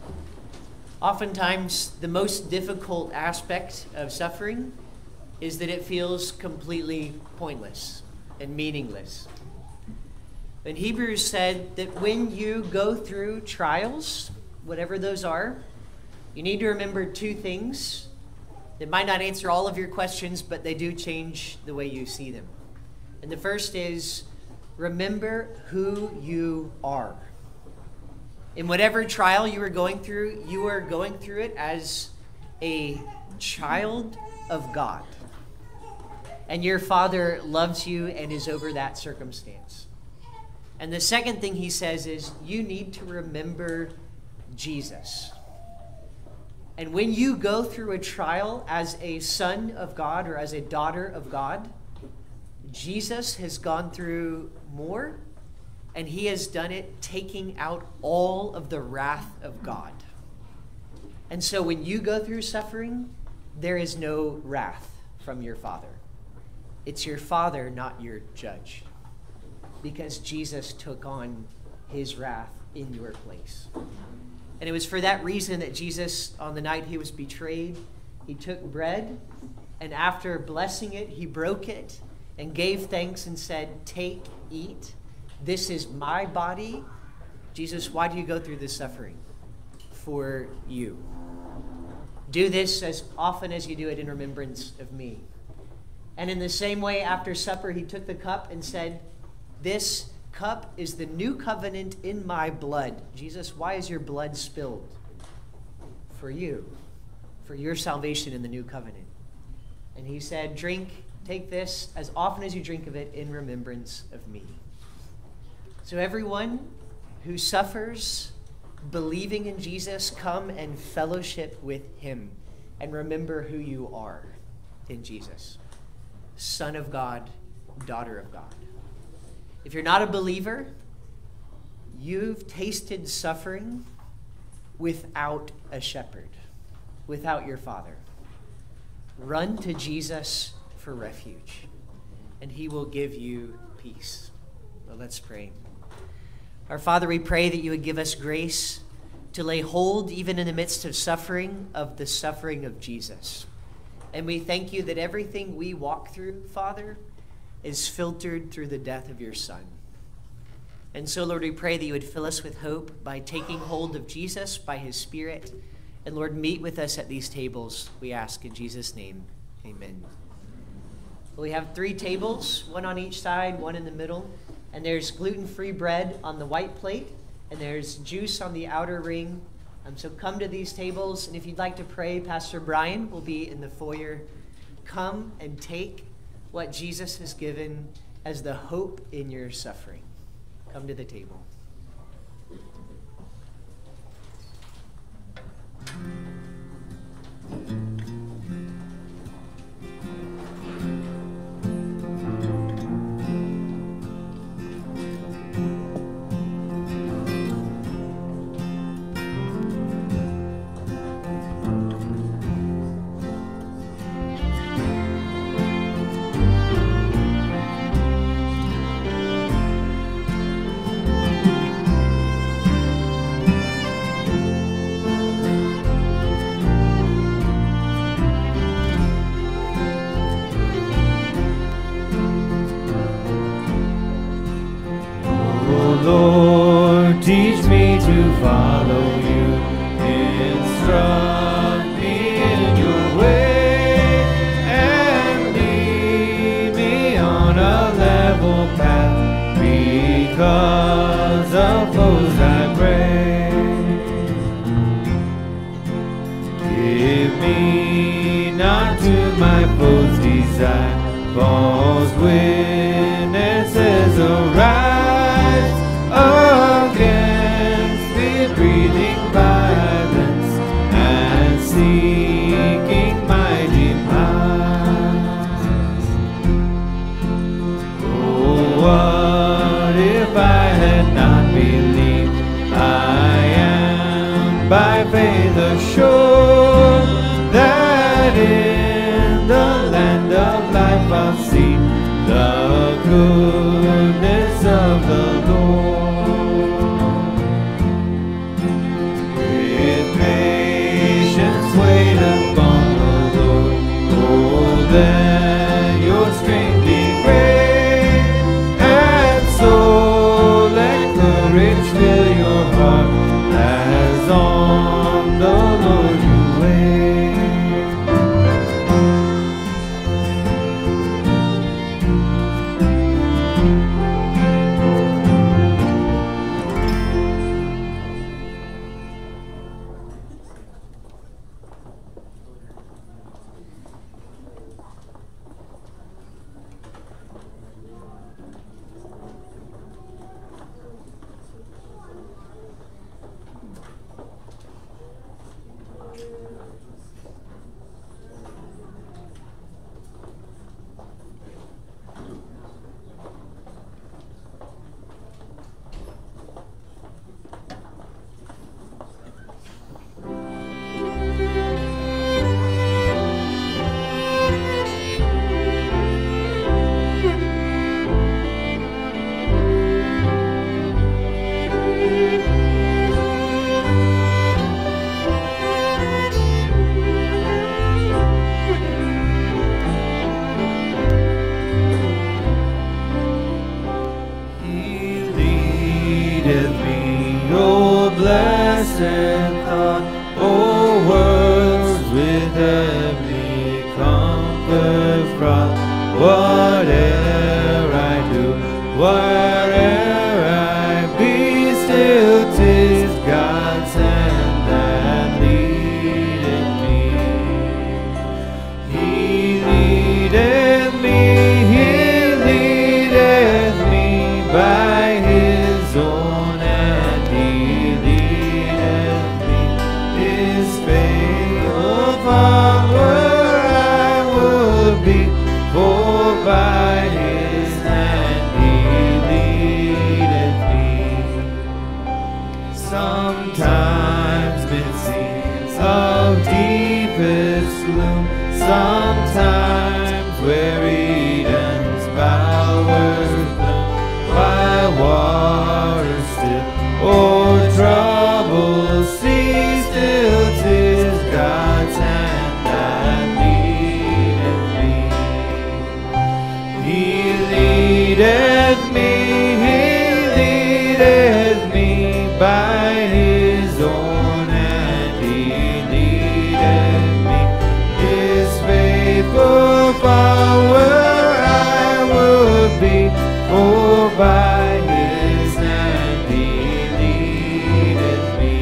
Oftentimes, the most difficult aspect of suffering is that it feels completely pointless and meaningless. And Hebrews said that when you go through trials, whatever those are, you need to remember two things that might not answer all of your questions, but they do change the way you see them. And the first is, remember who you are. In whatever trial you are going through it as a child of God. And your Father loves you and is over that circumstance. And the second thing he says is, you need to remember Jesus. And when you go through a trial as a son of God or as a daughter of God, Jesus has gone through more, and he has done it taking out all of the wrath of God. And so when you go through suffering, there is no wrath from your Father. It's your Father, not your judge, because Jesus took on his wrath in your place. And it was for that reason that Jesus, on the night he was betrayed, he took bread, and after blessing it, he broke it and gave thanks and said, "Take, eat. This is my body." Jesus, why do you go through this suffering? For you. Do this as often as you do it in remembrance of me. And in the same way, after supper, he took the cup and said, "This cup is the new covenant in my blood." Jesus, why is your blood spilled? For you, for your salvation in the new covenant. And he said, "Drink, take this as often as you drink of it in remembrance of me." So everyone who suffers believing in Jesus, come and fellowship with him and remember who you are in Jesus. son of God, daughter of God. If you're not a believer, you've tasted suffering without a shepherd, without your Father. Run to Jesus for refuge, and he will give you peace. Well, let's pray. Our Father, we pray that you would give us grace to lay hold, even in the midst of suffering, of the suffering of Jesus. And we thank you that everything we walk through, Father, is filtered through the death of your Son. And so, Lord, we pray that you would fill us with hope by taking hold of Jesus by his Spirit. And Lord, meet with us at these tables, we ask in Jesus' name. Amen. We have 3 tables, one on each side, one in the middle. And there's gluten-free bread on the white plate, and there's juice on the outer ring. So come to these tables, and if you'd like to pray, Pastor Brian will be in the foyer. Come and take what Jesus has given as the hope in your suffering. Come to the table. Lord, teach me to follow you. Instruct me in your way and lead me on a level path. Because of those I pray. Give me not to my foes' desire. False witnesses arise against me, breathing violence and seeking my demise. Oh, what if I had not believed? I am by faith assured that in the land of life I'll see the goodness of the Lord. With patience wait upon the Lord. Oh, let your strength be great, and so let courage fill your heart as on the Lord you wait. Blessed thought, O words with heavenly comfort fraught. Whate'er I do, where'er I be, still 'tis God's hand that leadeth me. He leadeth me by his own hand. He leadeth me, his faithful follower I would be. For leadeth me, he leadeth me by his own hand, he leadeth me. His faithful follower I would be, for by his hand he leadeth me.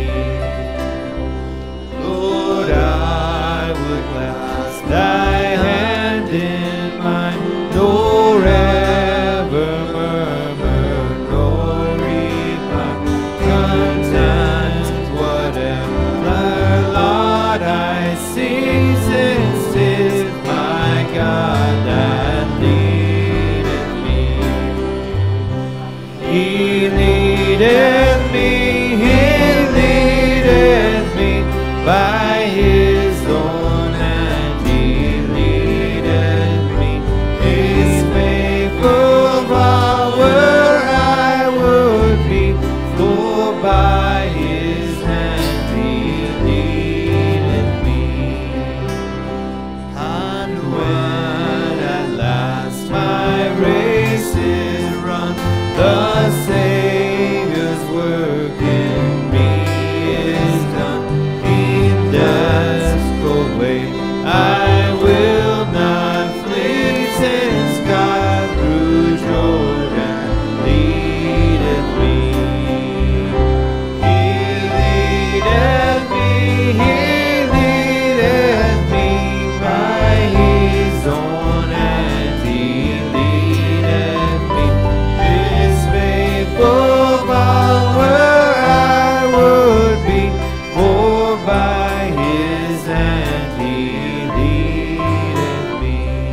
Lord, I would clasp thy hand in mine, nor ever murmur, nor repine, content whatever lot I see, since 'tis my God that leadeth me. He leadeth me, he leadeth me by his own hand, he leadeth me. His faithful follower I would be, for by his hand he leadeth me. And when at last my race is run, the Savior's work in me is done. In death's cold way I will not flee, since God through Jordan leadeth me. He leadeth me, he leadeth me by his own hand, he leadeth me. His faithful follower I would be, for by his hand he leadeth me.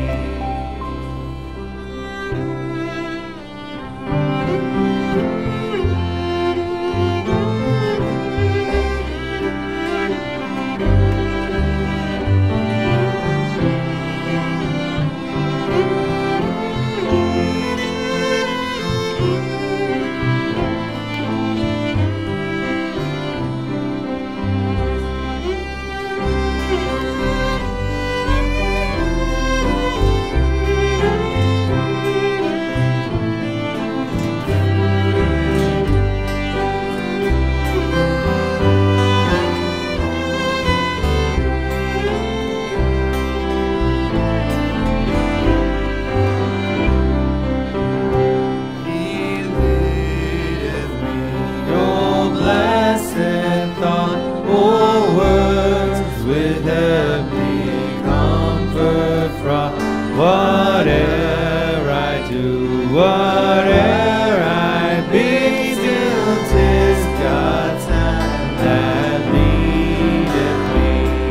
He leadeth me, your blessed thought, oh words with heavenly comfort fraught. Whate'er I do, whate'er I be, still 'tis God's hand that leadeth me.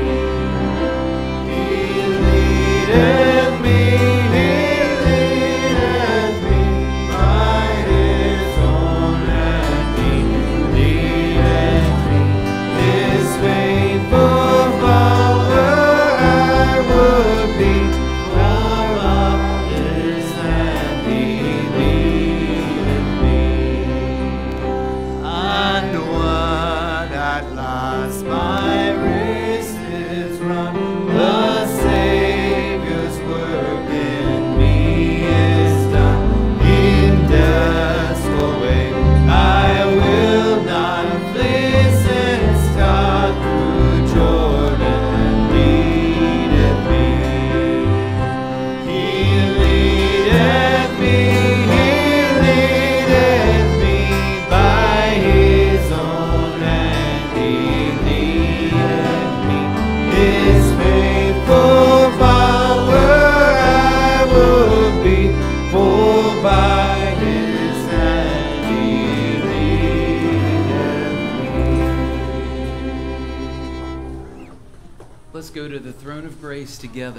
He leadeth me, he leadeth me by his own hand, he leadeth me. His faithful follower I would be, for by his hand he leadeth me. And when at last my race is run, the Savior's work in me is done. In death's cold way I will not flee, since God through Jordan leadeth me. He leadeth me, he leadeth me by his own hand, he leadeth me. His faithful follower I would be, for by his hand he leadeth me. Let's go to the throne of grace together.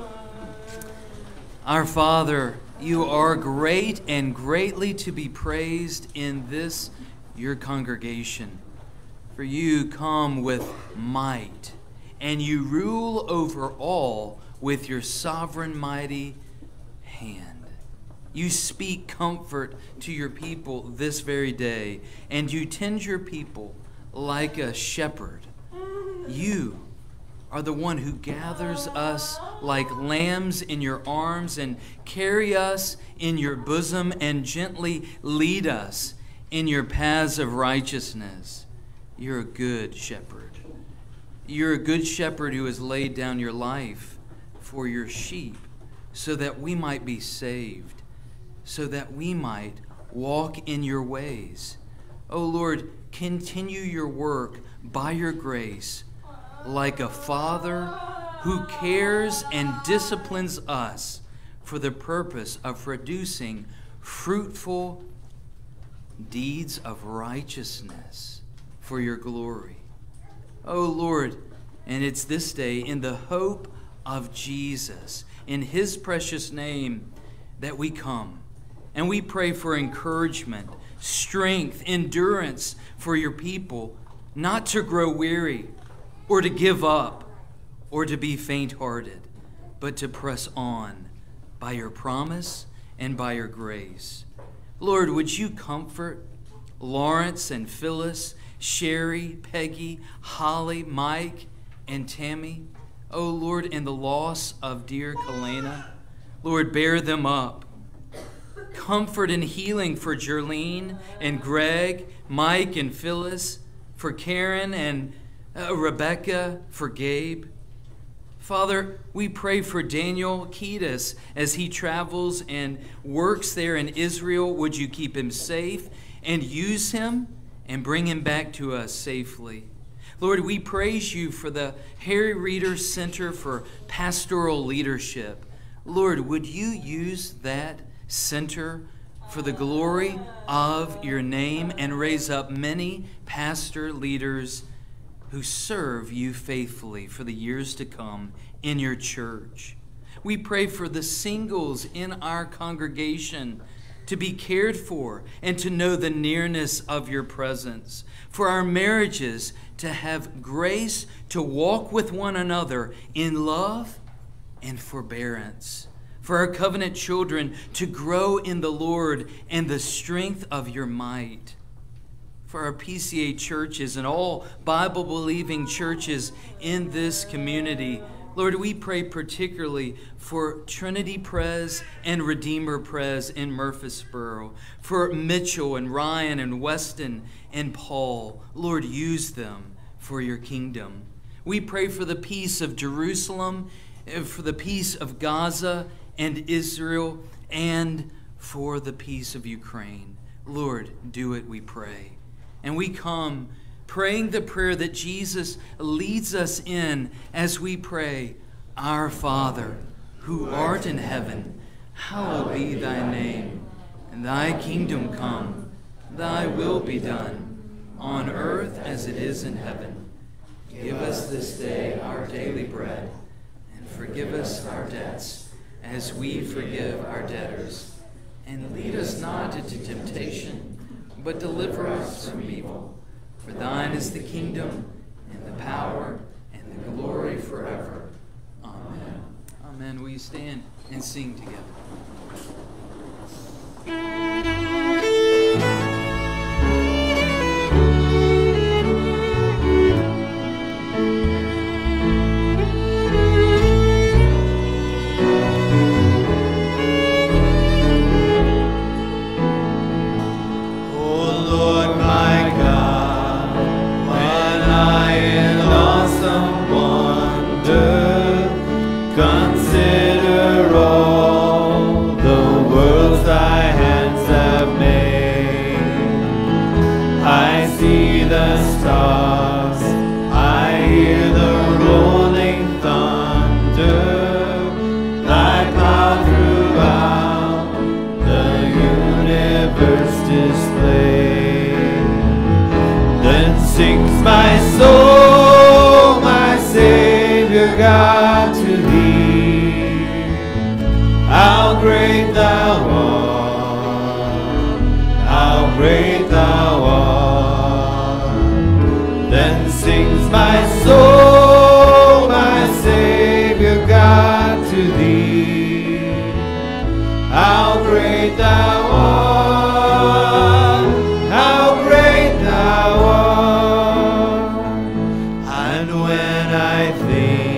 Our Father, you are great and greatly to be praised in this your congregation. For you come with might, and you rule over all with your sovereign mighty hand. You speak comfort to your people this very day, and you tend your people like a shepherd. You are the one who gathers us like lambs in your arms and carry us in your bosom and gently lead us in your paths of righteousness. You're a good shepherd. You're a good shepherd who has laid down your life for your sheep so that we might be saved, so that we might walk in your ways. Oh Lord, continue your work by your grace, like a father who cares and disciplines us for the purpose of producing fruitful deeds of righteousness for your glory. Oh Lord, and it's this day in the hope of Jesus, in his precious name, that we come. And we pray for encouragement, strength, endurance for your people, not to grow weary or to give up or to be faint-hearted, but to press on by your promise and by your grace. Lord, would you comfort Lawrence and Phyllis, Sherry, Peggy, Holly, Mike, and Tammy? Oh Lord, in the loss of dear Kalena, Lord, bear them up. Comfort and healing for Jerlene and Greg, Mike and Phyllis, for Karen and Rebecca, for Gabe. Father, we pray for Daniel Kiedis as he travels and works there in Israel. Would you keep him safe and use him and bring him back to us safely? Lord, we praise you for the Harry Reeder Center for Pastoral Leadership. Lord, would you use that center for the glory of your name and raise up many pastor leaders who serve you faithfully for the years to come in your church. We pray for the singles in our congregation to be cared for and to know the nearness of your presence, for our marriages to have grace to walk with one another in love and forbearance, for our covenant children to grow in the Lord and the strength of your might, for our PCA churches and all Bible-believing churches in this community. Lord, we pray particularly for Trinity Pres and Redeemer Pres in Murfreesboro, for Mitchell and Ryan and Weston and Paul. Lord, use them for your kingdom. We pray for the peace of Jerusalem, for the peace of Gaza and Israel, and for the peace of Ukraine. Lord, do it, we pray. And we come praying the prayer that Jesus leads us in as we pray, Our Father, who art in heaven, hallowed be thy name. And thy kingdom come, thy will be done, on earth as it is in heaven. Give us this day our daily bread, and forgive us our debts, as we forgive our debtors. And lead us not into temptation, but deliver us from evil. For thine is the kingdom, and the power, and the glory forever. Amen. Amen. Will you stand and sing together? Consider all the worlds thy hands have made. I see the stars, I hear the rolling thunder, thy power throughout the universe displayed. Then sings my soul, my Savior God, to thee. How great thou art, how great thou art. Then sings my soul, my Savior God, to thee. How great thou art, how great thou art. And when I think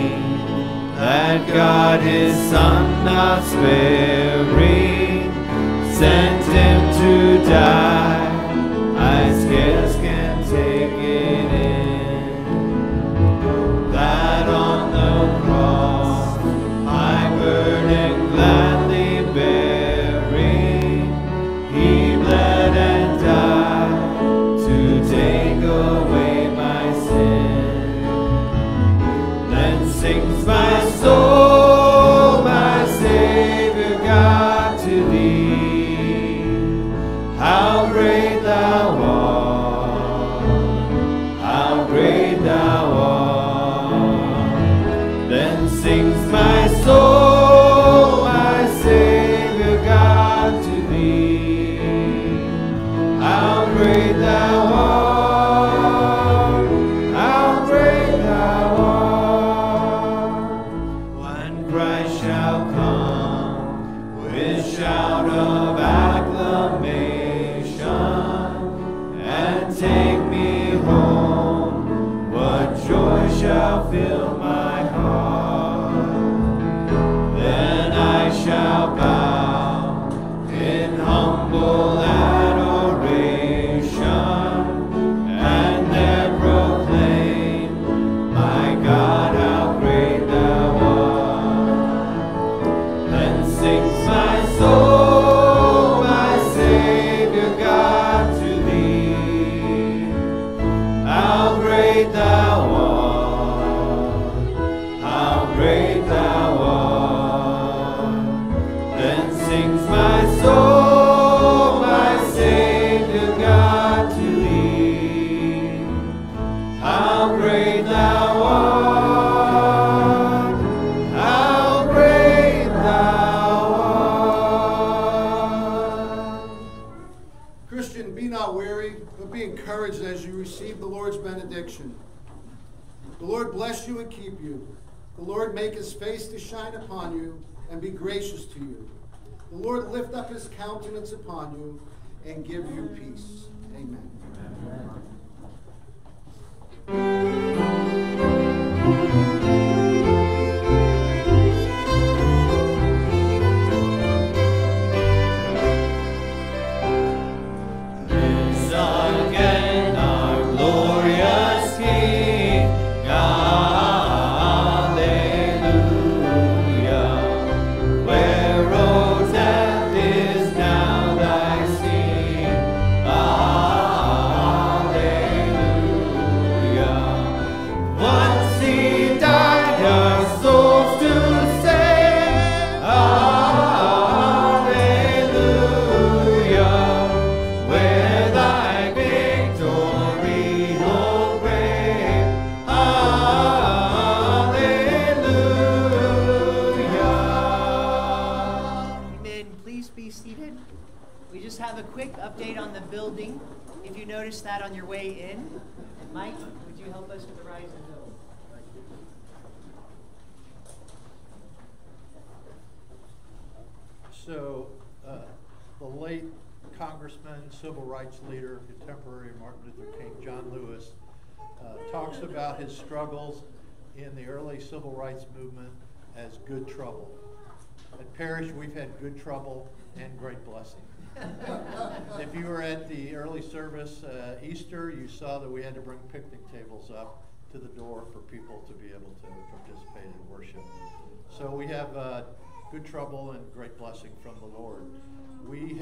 Christian, be not weary, but be encouraged as you receive the Lord's benediction. The Lord bless you and keep you. The Lord make his face to shine upon you and be gracious to you. The Lord lift up his countenance upon you and give you peace. Amen. That on your way in. And Mike, would you help us with the rise and build? So, the late Congressman, civil rights leader, contemporary Martin Luther King, John Lewis, talks about his struggles in the early civil rights movement as good trouble. At Parish, we've had good trouble and great blessing. If you were at the early service Easter, you saw that we had to bring picnic tables up to the door for people to be able to participate in worship. So we have good trouble and great blessing from the Lord. We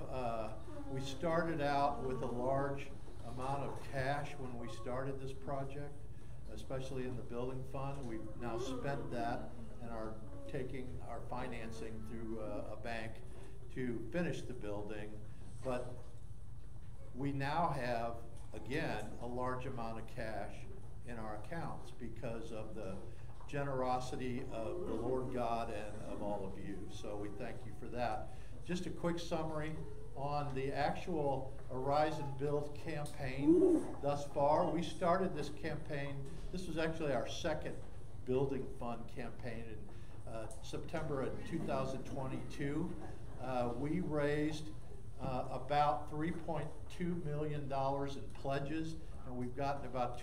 started out with a large amount of cash when we started this project, especially in the building fund. We've now spent that and are taking our financing through a bank to finish the building, but we now have, again, a large amount of cash in our accounts because of the generosity of the Lord God and of all of you. So we thank you for that. Just a quick summary on the actual Arise and Build campaign thus far. We started this campaign, this was actually our second building fund campaign in September of 2022. We raised about $3.2 million in pledges, and we've gotten about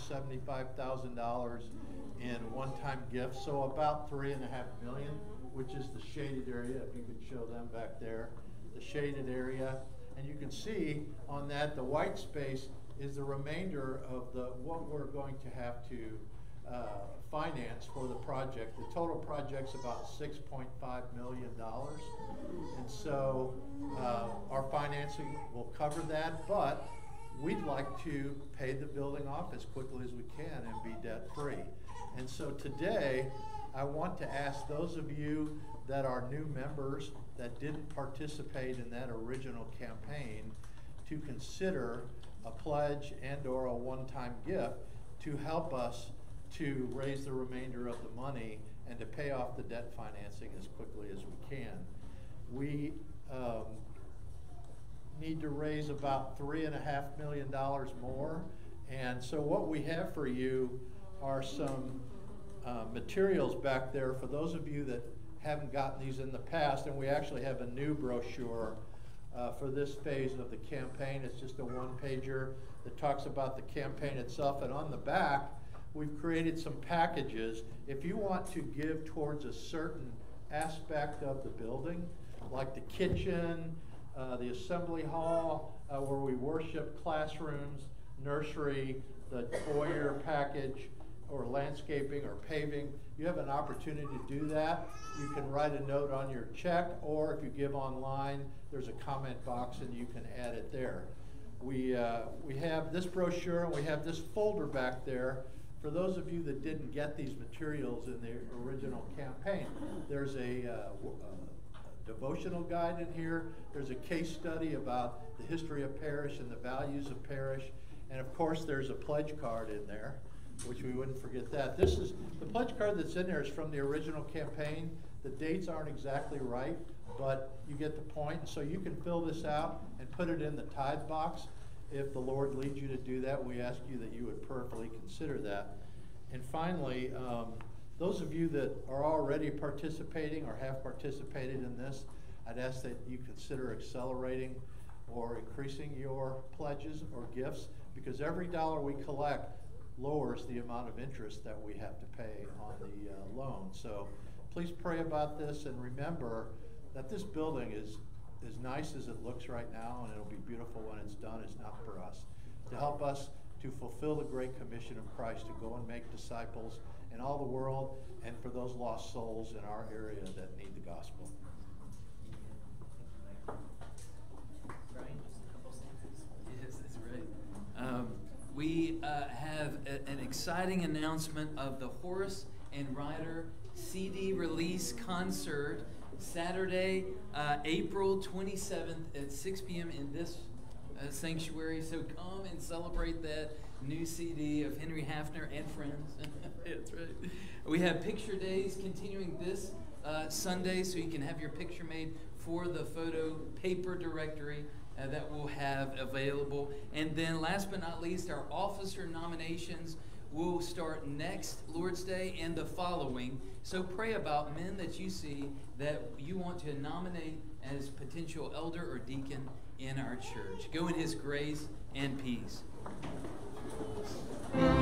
$275,000 in one-time gifts, so about $3.5 million, which is the shaded area, if you could show them back there, the shaded area. And you can see on that the white space is the remainder of what we're going to have to finance for the project. The total project's about $6.5 million. And so our financing will cover that, but we'd like to pay the building off as quickly as we can and be debt-free. And so today, I want to ask those of you that are new members that didn't participate in that original campaign to consider a pledge and/or a one-time gift to help us to raise the remainder of the money and to pay off the debt financing as quickly as we can. We need to raise about $3.5 million more, and so what we have for you are some materials back there for those of you that haven't gotten these in the past, and we actually have a new brochure for this phase of the campaign. It's just a one-pager that talks about the campaign itself, and on the back we've created some packages. If you want to give towards a certain aspect of the building, like the kitchen, the assembly hall, where we worship, classrooms, nursery, the foyer package, or landscaping or paving, you have an opportunity to do that. You can write a note on your check, or if you give online, there's a comment box and you can add it there. We have this brochure and we have this folder back there. For those of you that didn't get these materials in the original campaign, there's a devotional guide in here. There's a case study about the history of Parish and the values of Parish. And of course, there's a pledge card in there, which we wouldn't forget that. The pledge card that's in there is from the original campaign. The dates aren't exactly right but you get the point. So you can fill this out and put it in the tithe box. If the Lord leads you to do that, we ask you that you would prayerfully consider that. And finally, those of you that are already participating or have participated in this, I'd ask that you consider accelerating or increasing your pledges or gifts, because every dollar we collect lowers the amount of interest that we have to pay on the loan. So please pray about this, and remember that this building is as nice as it looks right now, and it'll be beautiful when it's done. It's not for us. To help us to fulfill the Great Commission of Christ to go and make disciples in all the world, and for those lost souls in our area that need the gospel. Yes, that's right. We have an exciting announcement of the Horace and Ryder CD release concert, Saturday, April 27th at 6 p.m. in this sanctuary. So come and celebrate that new CD of Henry Hafner and Friends. That's right. We have picture days continuing this Sunday, so you can have your picture made for the photo paper directory that we'll have available. And then last but not least, our officer nominations will start next Lord's Day and the following. So pray about men that you see that you want to nominate as potential elder or deacon in our church. Go in His grace and peace.